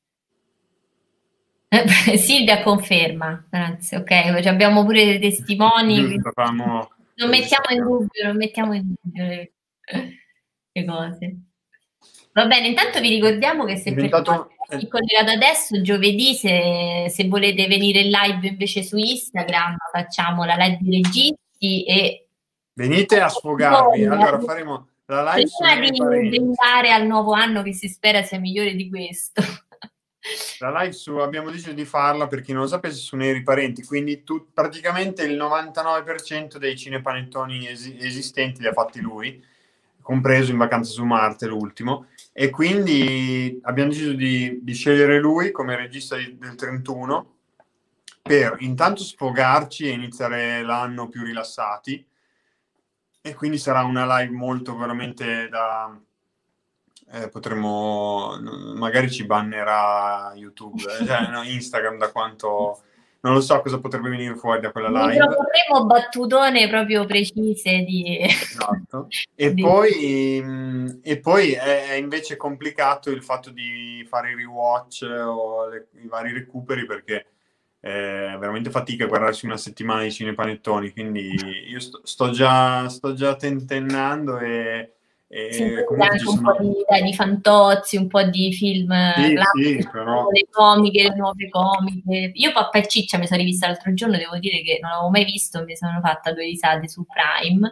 Eh, Silvia conferma, anzi, ok, cioè abbiamo pure dei testimoni, Giusto, famo... non mettiamo in dubbio, non mettiamo in dubbio le, le cose. Va bene, intanto vi ricordiamo che se diventato... per chi è collegato adesso, giovedì, se, se volete venire in live invece su Instagram, facciamo la live di registi e... Venite a sfogarvi, allora faremo la live prima sui di parenti. andare al nuovo anno che si spera sia migliore di questo. La live su, abbiamo deciso di farla per chi non lo sapesse su Neri Parenti, quindi tu, praticamente il novantanove per cento dei cinepanettoni esi- esistenti li ha fatti lui, compreso In Vacanza su Marte, l'ultimo, e quindi abbiamo deciso di, di scegliere lui come regista di, del trentuno per intanto sfogarci e iniziare l'anno più rilassati, e quindi sarà una live molto veramente da... Eh, potremmo, magari ci bannerà YouTube, eh, cioè, no, Instagram, da quanto non lo so cosa potrebbe venire fuori da quella Mi live. proporremo battutone proprio precise di... Esatto. E di... poi, mh, e poi è, è invece complicato il fatto di fare i rewatch o le, i vari recuperi, perché è veramente fatica guardarsi una settimana di cinepanettoni, quindi io sto, sto già sto già tentennando e Sì, e comunque anche ci un sono... po' di, dai, di Fantozzi, un po' di film Sì, classici, sì, però... le comiche, le nuove comiche. Io Pappa e Ciccia mi sono rivista l'altro giorno, devo dire che non l'avevo mai visto, mi sono fatta due risate su Prime.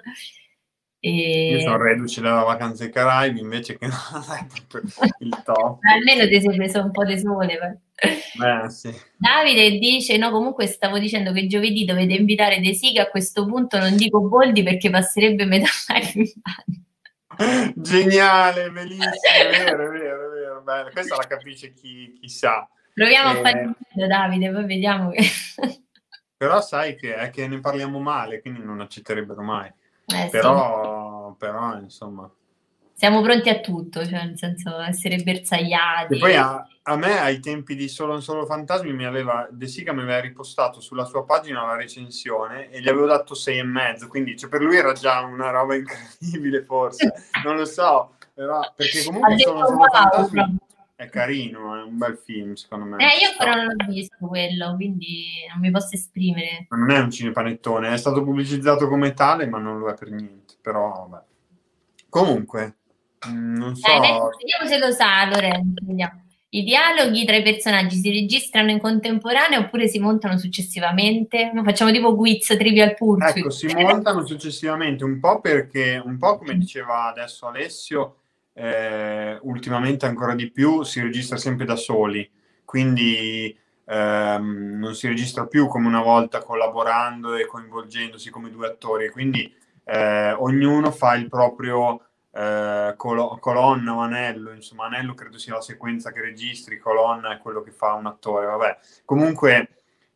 Io sono E... reduce dalla vacanza ai Caraibi, invece che non è proprio il top. Almeno ti sei preso un po' di sole. Eh, sì. Davide dice, no, comunque stavo dicendo che giovedì dovete invitare De Sica, a questo punto non dico Boldi perché passerebbe metà live in bagno. Geniale, bellissimo, è vero, è vero, è vero. Beh, questa la capisce chi, chi sa. Proviamo Eh, a fare il video, Davide, poi vediamo che... però sai che è che ne parliamo male, quindi non accetterebbero mai. Eh, però, sì. Però, insomma... Siamo pronti a tutto, cioè nel senso essere bersagliati. E poi a, a me ai tempi di Solo non Solo Fantasmi mi aveva De Sica mi aveva ripostato sulla sua pagina la recensione e gli avevo dato sei e mezzo, quindi cioè, per lui era già una roba incredibile, forse non lo so, però perché comunque Solo non Solo wow, Fantasmi proprio. è carino, è un bel film secondo me. Eh, io ancora non l'ho visto quello, quindi non mi posso esprimere. Ma non è un cinepanettone, è stato pubblicizzato come tale, ma non lo è per niente, però vabbè. Comunque non so. Eh, vediamo se lo sa Lorenzo. Vediamo. I dialoghi tra i personaggi si registrano in contemporanea oppure si montano successivamente? No, facciamo tipo quiz, Trivial Pursuit. Ecco, si montano successivamente, un po' perché, un po' come diceva adesso Alessio, eh, ultimamente ancora di più si registra sempre da soli, quindi ehm, non si registra più come una volta collaborando e coinvolgendosi come due attori, quindi eh, ognuno fa il proprio eh, colo- colonna o anello, insomma anello credo sia la sequenza che registri, colonna è quello che fa un attore, vabbè, comunque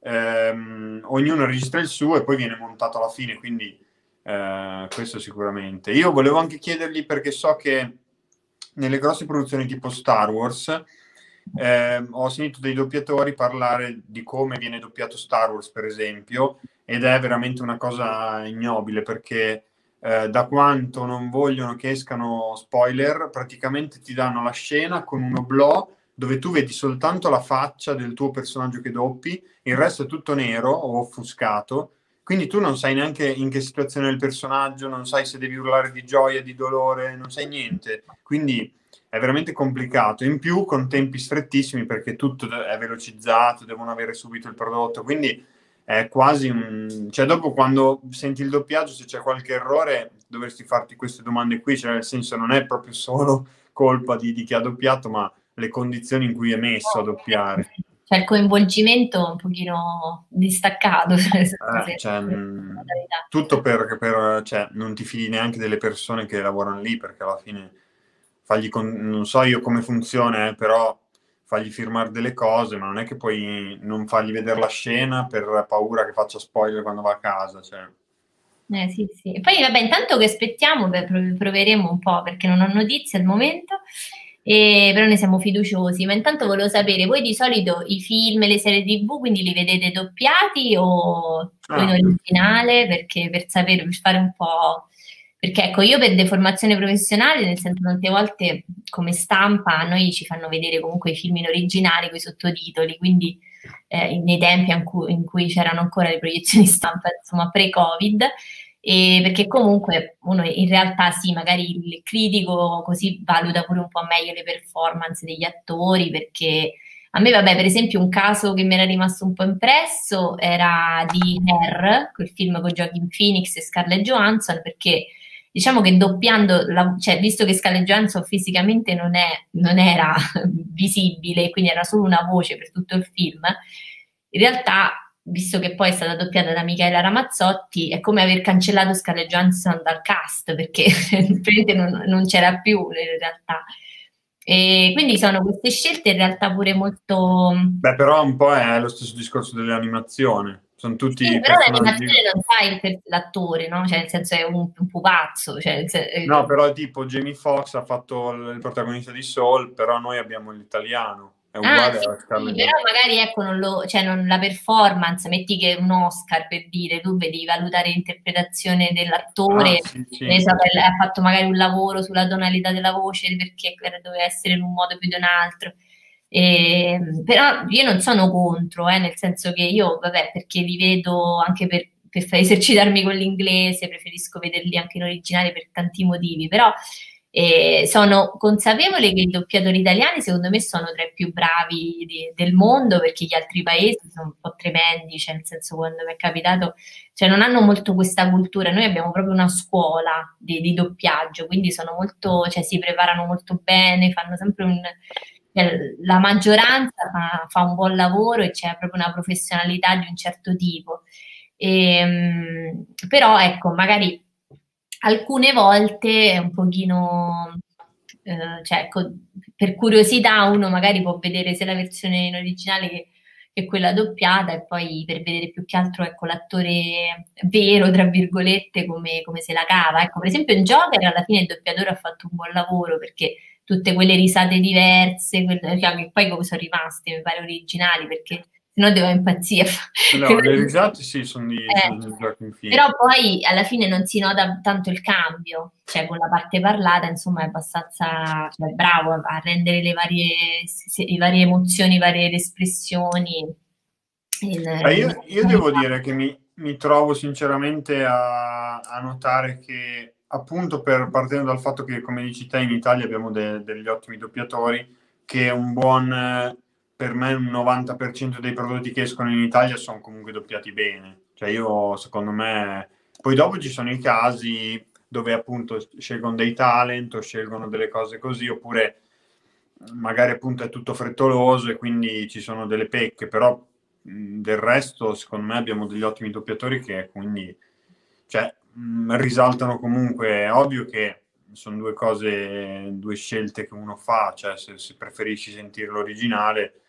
ehm, ognuno registra il suo e poi viene montato alla fine, quindi eh, questo sicuramente. Io volevo anche chiedergli, perché so che nelle grosse produzioni tipo Star Wars eh, ho sentito dei doppiatori parlare di come viene doppiato Star Wars, per esempio, ed è veramente una cosa ignobile, perché eh, da quanto non vogliono che escano spoiler, praticamente ti danno la scena con un oblò dove tu vedi soltanto la faccia del tuo personaggio che doppi, il resto è tutto nero o offuscato, quindi tu non sai neanche in che situazione è il personaggio, non sai se devi urlare di gioia, di dolore, non sai niente, quindi è veramente complicato, in più con tempi strettissimi perché tutto è velocizzato, devono avere subito il prodotto, quindi è quasi un... cioè dopo quando senti il doppiaggio, se c'è qualche errore dovresti farti queste domande qui, cioè nel senso non è proprio solo colpa di, di chi ha doppiato, ma le condizioni in cui è messo a doppiare. cioè il coinvolgimento un pochino distaccato. Eh, cioè, mh, tutto per, per cioè, non ti fidi neanche delle persone che lavorano lì, perché alla fine fagli con- non so io come funziona, eh, però fagli firmare delle cose, ma non è che puoi non fargli vedere la scena per paura che faccia spoiler quando va a casa, cioè. Eh, sì, sì. E poi vabbè, intanto che aspettiamo, beh, prov- proveremo un po' perché non ho notizie al momento, e- però ne siamo fiduciosi. Ma intanto volevo sapere, voi di solito i film e le serie T V quindi li vedete doppiati o, o in Ah, originale? Perché per sapere, per fare un po'. Perché ecco, io per deformazione professionale, nel senso tante volte come stampa a noi ci fanno vedere comunque i film in originale con i sottotitoli, quindi eh, nei tempi in cui, in cui c'erano ancora le proiezioni stampa, insomma, pre-Covid, e perché comunque uno in realtà sì, magari il critico così valuta pure un po' meglio le performance degli attori, perché a me, vabbè, per esempio un caso che mi era rimasto un po' impresso era di Hair, quel film con Joaquin Phoenix e Scarlett Johansson, perché diciamo che doppiando, la, cioè visto che Scarlett Johansson fisicamente non, è, non era visibile, quindi era solo una voce per tutto il film, in realtà, visto che poi è stata doppiata da Michaela Ramazzotti, è come aver cancellato Scarlett Johansson dal cast, perché non, non c'era più in realtà. E quindi sono queste scelte in realtà pure molto. beh, però un po' è lo stesso discorso dell'animazione, sono Sì, tutti però personaggi. l'animazione non sai il per- l'attore, no? Cioè, nel senso è un, un pupazzo. Cioè, nel sen- No, eh, però tipo Jamie Foxx ha fatto il protagonista di Soul, però noi abbiamo l'italiano, è Ah, uguale sì, a sì, Scarlett però Johansson. magari ecco, non lo, cioè non, la performance, metti che un Oscar per dire, tu devi valutare l'interpretazione Ah, dell'attore, sì, ne sì. so, che ha fatto magari un lavoro sulla tonalità della voce perché doveva essere in un modo più di un altro. E, però io non sono contro, eh, nel senso che io, vabbè, perché li vedo anche per, per far esercitarmi con l'inglese, preferisco vederli anche in originale per tanti motivi, però eh, sono consapevole che i doppiatori italiani secondo me sono tra i più bravi di- del mondo perché gli altri paesi sono un po' tremendi, cioè nel senso quando mi è capitato, cioè non hanno molto questa cultura, noi abbiamo proprio una scuola di, di doppiaggio, quindi sono molto, cioè si preparano molto bene, fanno sempre un, cioè, la maggioranza fa, fa un buon lavoro e c'è proprio una professionalità di un certo tipo. Ehm, però ecco, magari alcune volte è un pochino, eh, cioè, ecco, per curiosità uno magari può vedere sia la versione in originale che, che quella doppiata e poi per vedere più che altro ecco, l'attore vero, tra virgolette, come, come se la cava. Ecco, per esempio in Joker alla fine il doppiatore ha fatto un buon lavoro perché tutte quelle risate diverse, quelle, cioè, che poi come sono rimaste, mi pare originali, perché sennò devo impazzire. No, le risate sì, sono di, Eh, sono di Joaquin però Phoenix. poi alla fine non si nota tanto il cambio, cioè con la parte parlata, insomma, è abbastanza cioè, bravo a rendere le varie, se- le varie emozioni, le varie espressioni. Il, Eh, io, io devo dire che mi, mi trovo sinceramente a, a notare che, appunto, per, partendo dal fatto che, come dici te, in Italia abbiamo de- degli ottimi doppiatori, che un buon, eh, per me, un novanta per cento dei prodotti che escono in Italia sono comunque doppiati bene. Cioè, io, secondo me. Poi dopo ci sono i casi dove, appunto, scelgono dei talent o scelgono delle cose così, oppure magari, appunto, è tutto frettoloso e quindi ci sono delle pecche, però del resto, secondo me, abbiamo degli ottimi doppiatori che quindi cioè, mh, risaltano comunque. È ovvio che sono due cose, due scelte che uno fa, cioè se, se preferisci sentire l'originale,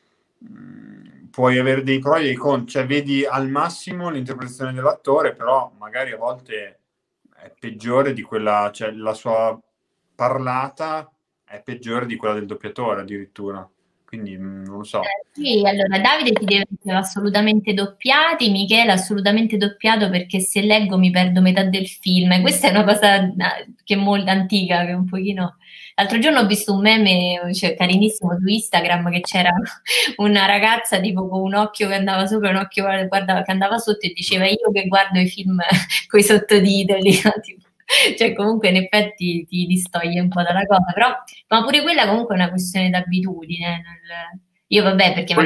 mh, puoi avere dei pro e dei contro, cioè vedi al massimo l'interpretazione dell'attore, però magari a volte è peggiore di quella, cioè la sua parlata è peggiore di quella del doppiatore addirittura. Quindi mh, non lo so. Eh, sì, allora Davide ti deve essere assolutamente doppiati, Michele assolutamente doppiato perché se leggo mi perdo metà del film. E questa è una cosa eh, che è molto antica, che è un pochino. L'altro giorno ho visto un meme cioè, carinissimo su Instagram che c'era una ragazza tipo con un occhio che andava sopra e un occhio guardava, che andava sotto e diceva io che guardo i film con i sottotitoli. No? Tipo, cioè comunque in effetti ti distoglie un po' dalla cosa, però ma pure quella comunque è una questione d'abitudine. Nel- Io vabbè, perché Poi magari se,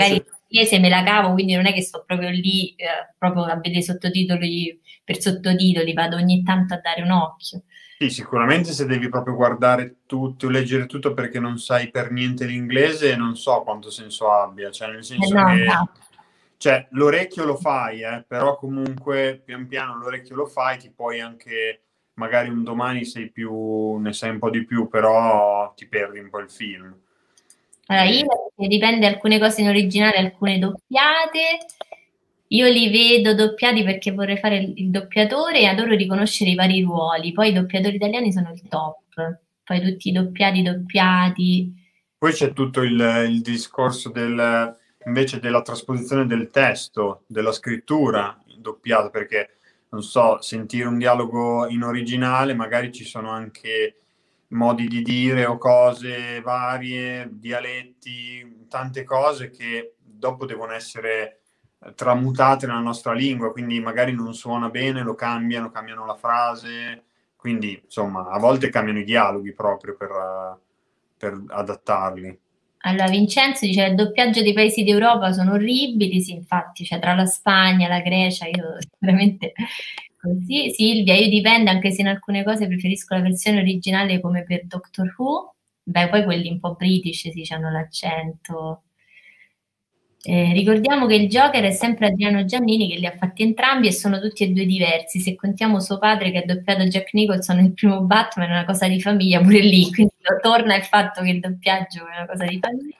inglese me la cavo, quindi non è che sto proprio lì eh, proprio a vedere sottotitoli per sottotitoli, vado ogni tanto a dare un occhio. Sì, sicuramente se devi proprio guardare tutto, leggere tutto perché non sai per niente l'inglese, non so quanto senso abbia, cioè nel Eh, senso no, che no. cioè, l'orecchio lo fai, eh, però comunque pian piano l'orecchio lo fai, ti puoi anche, magari un domani sei più, ne sai un po' di più, però ti perdi un po' il film. Allora, E io dipende alcune cose in originale, alcune doppiate. Io li vedo doppiati perché vorrei fare il, il doppiatore e adoro riconoscere i vari ruoli. Poi i doppiatori italiani sono il top. Poi tutti i doppiati, doppiati. poi c'è tutto il, il discorso del, invece della trasposizione del testo, della scrittura doppiata, perché non so, sentire un dialogo in originale, magari ci sono anche modi di dire o cose varie, dialetti, tante cose che dopo devono essere eh, tramutate nella nostra lingua, quindi magari non suona bene, lo cambiano, cambiano la frase, quindi insomma a volte cambiano i dialoghi proprio per, eh, per adattarli. Allora, Vincenzo dice il doppiaggio dei paesi d'Europa sono orribili, sì, infatti, cioè tra la Spagna, la Grecia, io veramente così. Silvia, io dipende, anche se in alcune cose preferisco la versione originale come per Doctor Who. Beh, poi quelli un po' british, sì, hanno l'accento. Eh, ricordiamo che il Joker è sempre Adriano Giannini che li ha fatti entrambi e sono tutti e due diversi. Se contiamo suo padre che ha doppiato Jack Nicholson nel primo Batman, è una cosa di famiglia pure lì, quindi torna il fatto che il doppiaggio è una cosa di famiglia.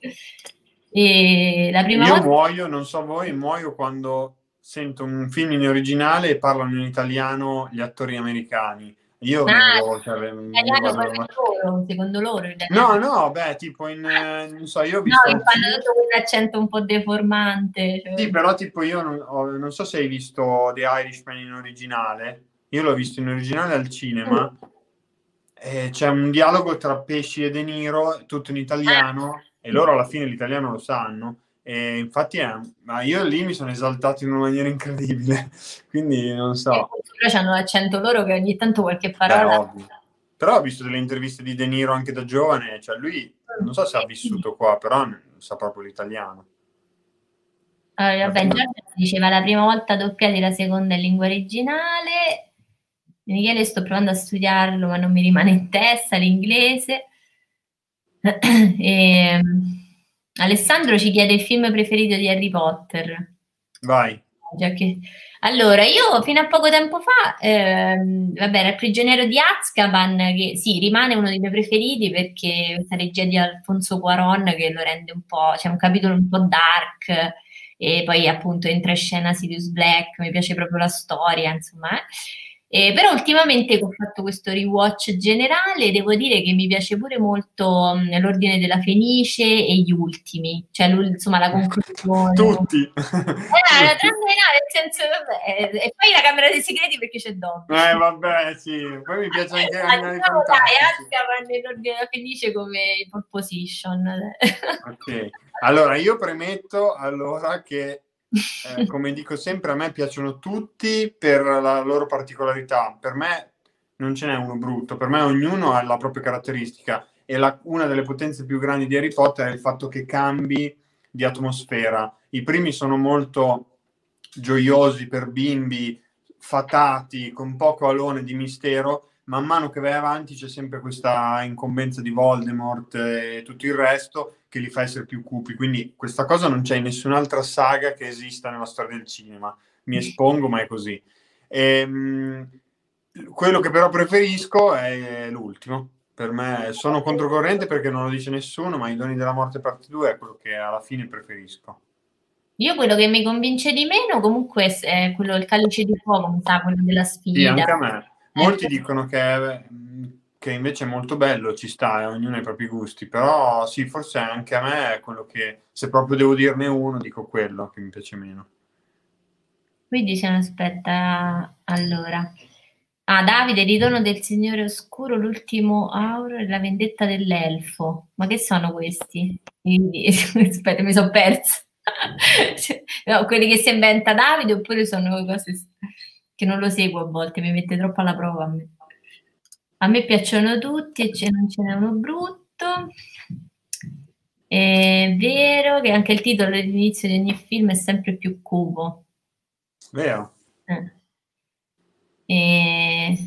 E la prima Io volta... muoio, non so voi, muoio quando sento un film in originale e parlano in italiano gli attori americani. Io Ah, vengo, cioè, io l'italiano vado... proprio loro, secondo loro No, l'italiano. no, beh, tipo in, eh, non so, io ho No, visto che al fanno cinema. tutto quell'accento un po' deformante. Sì, Cioè. però tipo io non, ho- non so se hai visto The Irishman in originale. Io l'ho visto in originale al cinema. E c'è un dialogo tra Pesci e De Niro, tutto in Ah, italiano, e sì. loro alla fine l'italiano lo sanno. E infatti è, ma io lì mi sono esaltato in una maniera incredibile, quindi non so. Però hanno l'accento loro che ogni tanto qualche Beh, parola. ovvio. Però ho visto delle interviste di De Niro anche da giovane, cioè lui non so se ha vissuto qua, però sa proprio l'italiano. Allora, Alla vabbè, fine- Giorgia si diceva la prima volta doppiati, la seconda in lingua originale. Michele sto provando a studiarlo, ma non mi rimane in testa l'inglese. E, Alessandro ci chiede il film preferito di Harry Potter. Vai. Già che- Allora, io fino a poco tempo fa, ehm, vabbè, era il prigioniero di Azkaban, che sì, rimane uno dei miei preferiti perché questa regia di Alfonso Cuarón che lo rende un po', c'è un capitolo un po' dark, e poi appunto entra in scena Sirius Black, mi piace proprio la storia, insomma. eh. Eh, però ultimamente che ho fatto questo rewatch generale, devo dire che mi piace pure molto mh, l'Ordine della Fenice e gli ultimi, cioè l'ul- insomma la conclusione. Tutti. Eh, Tutti. tranne no, nel senso, vabbè, e poi la Camera dei Segreti perché c'è Dobby. Eh, vabbè, sì. Poi mi piace anche Ma Animali diciamo dai, Fantastici. Azkaban nell'Ordine della Fenice come in pole position. Ok. Allora, io premetto allora che, eh, come dico sempre, a me piacciono tutti per la loro particolarità. Per me non ce n'è uno brutto, per me ognuno ha la propria caratteristica. E la- una delle potenze più grandi di Harry Potter è il fatto che cambi di atmosfera. I primi sono molto gioiosi per bimbi, fatati, con poco alone di mistero. Man mano che vai avanti c'è sempre questa incombenza di Voldemort e tutto il resto che li fa essere più cupi. Quindi questa cosa non c'è in nessun'altra saga che esista nella storia del cinema. Mi espongo, ma è così. Ehm, quello che però preferisco è l'ultimo. Per me sono controcorrente perché non lo dice nessuno, ma I doni della morte parte due è quello che alla fine preferisco. Io quello che mi convince di meno comunque è quello il calice di fuoco, mi sa, quello della Sì, sfida. anche a me. Eh, Molti dicono che, che invece è molto bello, ci sta, e ognuno ha i propri gusti, però sì, forse anche a me è quello che, se proprio devo dirne uno, dico quello che mi piace meno. Qui dicevano, aspetta, allora. Ah, Davide, Ritorno del Signore Oscuro, l'ultimo Auro e la vendetta dell'elfo. Ma che sono questi? I- Aspetta, mi sono persa. No, quelli che si inventa Davide oppure sono cose che non lo seguo a volte, mi mette troppo alla prova a me. A me piacciono tutti e ce non ce n'è uno brutto. È vero che anche il titolo all'inizio di ogni film è sempre più cupo. Vero? Eh. E...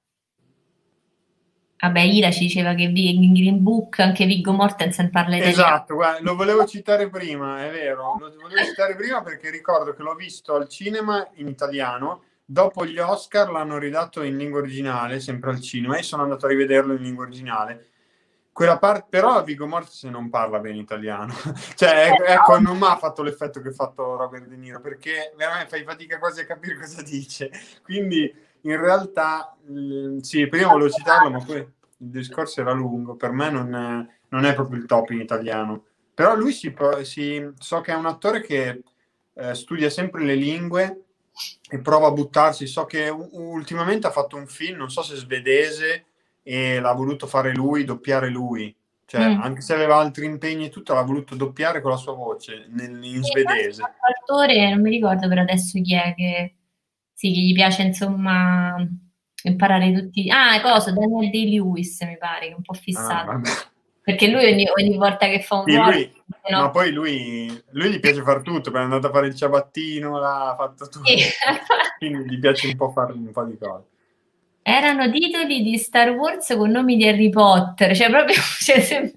Vabbè, Ira ci diceva che in Green Book anche Viggo Mortensen parla italiano. Esatto, guarda, lo volevo citare prima, è vero, lo volevo citare prima perché ricordo che l'ho visto al cinema in italiano, dopo gli Oscar l'hanno ridato in lingua originale, sempre al cinema, e sono andato a rivederlo in lingua originale. Quella parte, però Viggo Mortensen non parla bene italiano, cioè ecco, non mi ha fatto l'effetto che ha fatto Robert De Niro, perché veramente fai fatica quasi a capire cosa dice, quindi in realtà sì, prima volevo citarlo, ma poi il discorso era lungo, per me non è, non è proprio il top in italiano, però lui si, si so che è un attore che eh, studia sempre le lingue e prova a buttarsi, so che ultimamente ha fatto un film, non so se svedese, e l'ha voluto fare lui, doppiare lui, cioè mm. anche se aveva altri impegni e tutto, l'ha voluto doppiare con la sua voce nel, in sì, svedese. L'attore, non mi ricordo per adesso chi è, che sì, che gli piace insomma imparare tutti. Ah, cosa? Daniel Day-Lewis mi pare, che è un po' fissato. Ah, perché lui ogni, ogni volta che fa un sì, ruolo... Lui, no? Ma poi lui, lui gli piace fare tutto, perché è andato a fare il ciabattino, l'ha fatto tutto. Sì. Quindi gli piace un po' fare un po' di cose. Erano titoli di Star Wars con nomi di Harry Potter, cioè proprio cioè, se,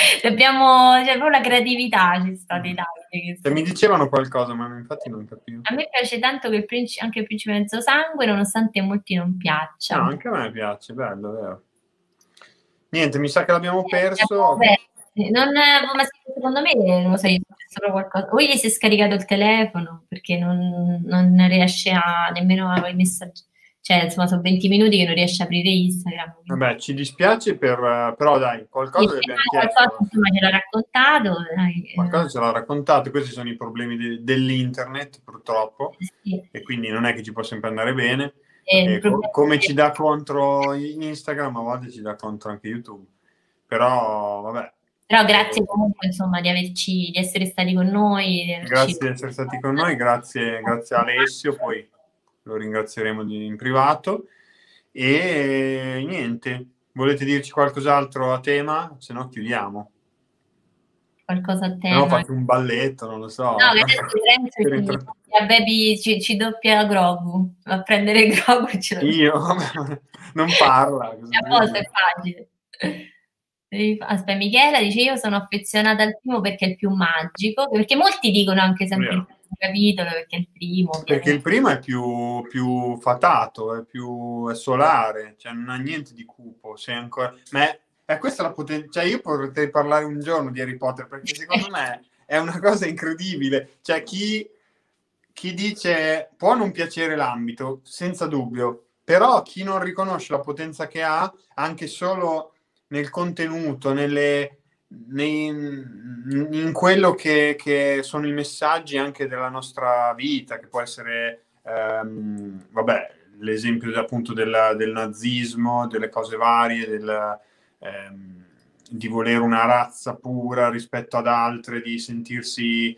abbiamo cioè, proprio la creatività ci sta dei tagli. Se mi dicevano qualcosa, ma infatti non capivo. A me piace tanto che il princi- anche il Principe Mezzo Sangue, nonostante a molti non piaccia. No, anche a me piace, bello, vero. Niente, mi sa che l'abbiamo perso. Beh, non, ma secondo me non lo so, solo qualcosa. O gli si è scaricato il telefono perché non, non riesce a nemmeno a i messaggi. Cioè, insomma, sono venti minuti che non riesce a aprire Instagram. Quindi. Vabbè, ci dispiace, per, però dai, qualcosa sì, abbiamo chiesto. Qualcosa, insomma, ce l'ha raccontato. Dai. Qualcosa ce l'ha raccontato, questi sono i problemi de- dell'internet, purtroppo, sì. E quindi non è che ci può sempre andare bene. E co- come ci dà contro Instagram, a volte ci dà contro anche YouTube. Però, vabbè. Però grazie comunque, insomma, di averci, di essere stati con noi. Di grazie di essere stati con noi, grazie, grazie a Alessio, poi lo ringrazieremo di, in privato. E niente, volete dirci qualcos'altro a tema? Se no chiudiamo. Qualcosa a tema? No, faccio un balletto, non lo so. No, che adesso ci, a Baby ci, ci doppia Grogu, a prendere Grogu e ce lo Io? Non parla. A volte è facile. Aspetta, Michela dice: io sono affezionata al primo perché è il più magico, perché molti dicono anche sempre il primo capitolo perché è il primo. Perché ovviamente. Il primo è più, più fatato, è più è solare, cioè non ha niente di cupo. Se ancora... Ma è, è questa la potenza. Cioè io potrei parlare un giorno di Harry Potter perché secondo me è una cosa incredibile. Cioè chi, chi dice può non piacere l'ambito, senza dubbio, però chi non riconosce la potenza che ha, anche solo nel contenuto, nelle, nei, in quello che, che sono i messaggi anche della nostra vita, che può essere, ehm, vabbè, l'esempio appunto del, del nazismo, delle cose varie, del, ehm, di volere una razza pura rispetto ad altre, di sentirsi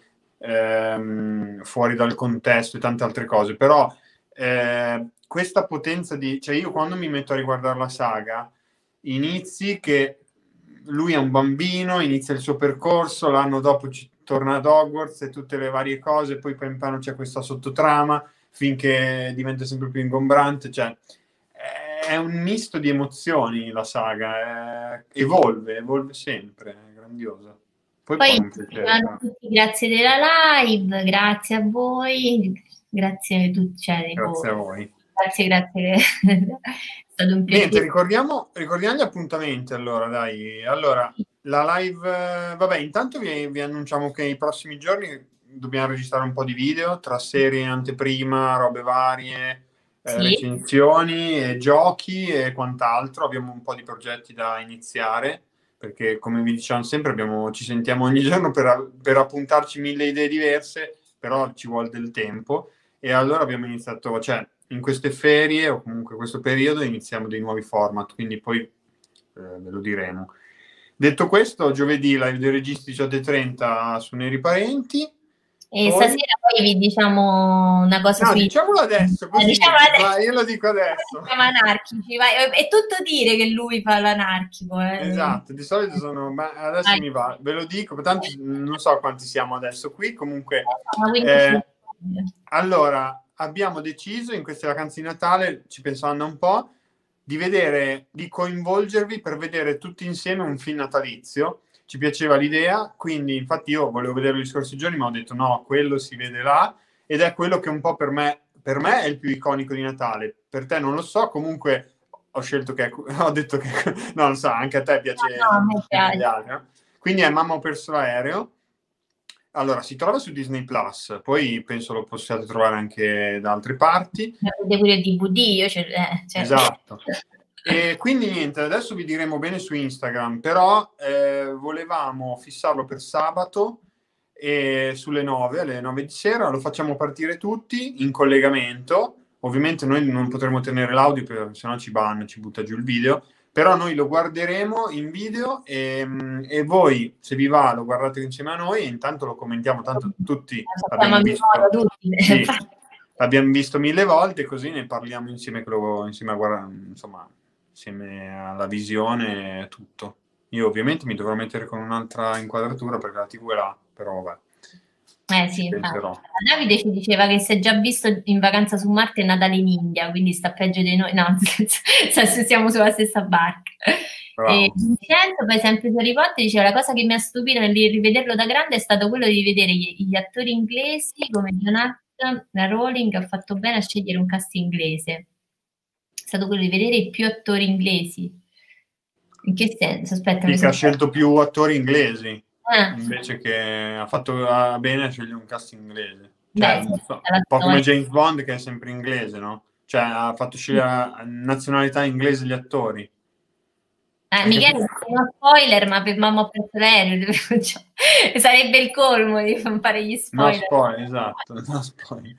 ehm, fuori dal contesto e tante altre cose. Però eh, questa potenza di... Cioè io quando mi metto a riguardare la saga, inizi che lui è un bambino, inizia il suo percorso, l'anno dopo ci torna ad Hogwarts e tutte le varie cose, poi pian piano c'è questa sottotrama finché diventa sempre più ingombrante, cioè è un misto di emozioni la saga, è, evolve, evolve sempre, è grandiosa. Poi, poi tutti, grazie della live, grazie a voi, grazie a tutti, cioè, grazie a voi. Grazie, grazie. È stato un piacere. Niente, ricordiamo, ricordiamo gli appuntamenti allora, dai. Allora, la live, vabbè, intanto vi, vi annunciamo che i prossimi giorni dobbiamo registrare un po' di video, tra serie, anteprima, robe varie, sì. eh, recensioni, e giochi e quant'altro. Abbiamo un po' di progetti da iniziare, perché come vi diciamo sempre, abbiamo, ci sentiamo ogni giorno per, per appuntarci mille idee diverse, però ci vuole del tempo. E allora abbiamo iniziato, cioè, in queste ferie o comunque questo periodo iniziamo dei nuovi format, quindi poi eh, ve lo diremo. Detto questo, giovedì live dei registi diciotto e trenta su Neri Parenti, E Poi... stasera poi vi diciamo una cosa No, sui... diciamolo adesso, così, eh, diciamolo adesso. ma io lo dico adesso. Siamo anarchici, vai. È tutto dire che lui fa l'anarchico. Eh. Esatto, di solito sono... Ma adesso vai. mi va, ve lo dico, tanto non so quanti siamo adesso qui, comunque... No, Eh, allora, abbiamo deciso in queste vacanze di Natale, ci pensando un po', di vedere, di coinvolgervi per vedere tutti insieme un film natalizio. Ci piaceva l'idea, quindi infatti io volevo vederlo gli scorsi giorni, ma ho detto no, quello si vede là, ed è quello che un po' per me, per me è il più iconico di Natale. Per te non lo so, comunque ho scelto che, ho detto che, no, non so, anche a te piace, no, no, mi piace. gli altri, no? Quindi è Mamma ho perso l'aereo. Allora, si trova su Disney Plus, poi penso lo possiate trovare anche da altre parti. Vedete pure il D V D, io ce eh, cioè. Esatto. E quindi niente, adesso vi diremo bene su Instagram, però eh, volevamo fissarlo per sabato e sulle nove, alle nove di sera, lo facciamo partire tutti in collegamento. Ovviamente noi non potremo tenere l'audio perché sennò ci banna, ci butta giù il video, però noi lo guarderemo in video e, e voi, se vi va, lo guardate insieme a noi e intanto lo commentiamo, tanto tutti abbiamo visto, sì, l'abbiamo visto mille volte, così ne parliamo insieme, insieme a guardare, insomma, insieme alla visione, tutto. Io ovviamente mi dovrò mettere con un'altra inquadratura perché la tivù è là, però vabbè. Eh sì, Davide ci diceva che si è già visto in Vacanza su Marte e Natale in India, quindi sta peggio di noi. No, siamo sulla stessa barca. E Vincenzo, poi sempre su Harry Potter, diceva la cosa che mi ha stupito nel rivederlo da grande è stato quello di vedere gli, gli attori inglesi come Jonathan, la Rowling ha fatto bene a scegliere un cast inglese. È stato quello di vedere i più attori inglesi. In che senso? Aspetta, sì, che ha scelto più attori inglesi. Ah. Invece che ha fatto ah, bene a scegliere un cast inglese, cioè, Beh, so, un po' come James Bond che è sempre inglese, no? Cioè ha fatto scegliere nazionalità inglese gli attori. Eh, Michele, uno spoiler, ma per Mamma ho perso l'aereo sarebbe il colmo di fare gli spoiler. No spoiler, esatto, no spoiler.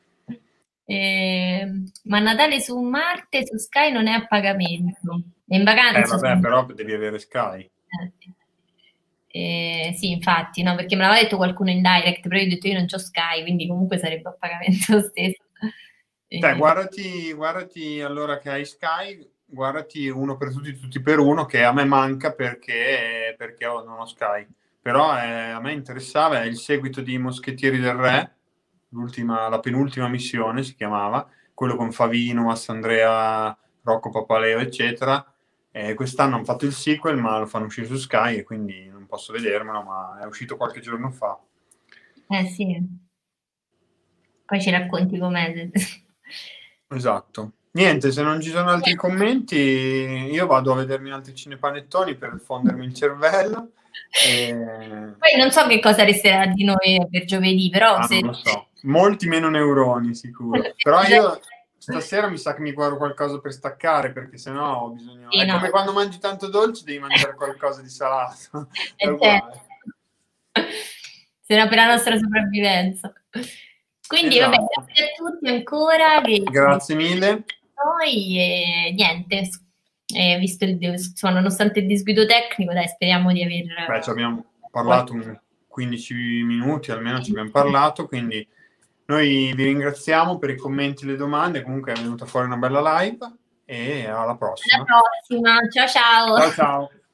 Eh, ma Natale su Marte, su Sky non è a pagamento. È in vacanza. Eh vabbè, però devi avere Sky. Eh, eh, sì, infatti, no, perché me l'aveva detto qualcuno in direct, però io ho detto io non c'ho Sky, quindi comunque sarebbe a pagamento lo stesso. Cioè, eh. guardati, guardati allora che hai Sky, guardati Uno per tutti, tutti per uno, che a me manca perché, perché ho, non ho Sky. Però eh, a me interessava, è il seguito di Moschettieri del Re, l'ultima, la penultima missione si chiamava, quello con Favino, Massandrea, Rocco Papaleo, eccetera. Eh, quest'anno hanno fatto il sequel, ma lo fanno uscire su Sky e quindi non posso vedermelo, ma è uscito qualche giorno fa. Eh sì. Poi ci racconti com'è. Esatto. Niente, se non ci sono altri commenti, io vado a vedermi altri cinepanettoni per fondermi il cervello. E... Poi non so che cosa resterà di noi per giovedì, però... Ah, se... non lo so. Molti meno neuroni, sicuro. Però io... Stasera mi sa che mi guardo qualcosa per staccare, perché sennò ho bisogno... Sì, è no. Come quando mangi tanto dolce devi mangiare qualcosa di salato. È uguale. Sarà per la nostra sopravvivenza. Quindi esatto. Vabbè, grazie a tutti ancora. Che... Grazie mille. Noi e niente, eh, visto il, insomma, nonostante il disguido tecnico, dai, speriamo di aver... Beh, ci abbiamo parlato un quindici minuti, almeno ci abbiamo parlato, quindi... Noi vi ringraziamo per i commenti e le domande, comunque è venuta fuori una bella live e alla prossima. Alla prossima, ciao ciao. Ciao ciao.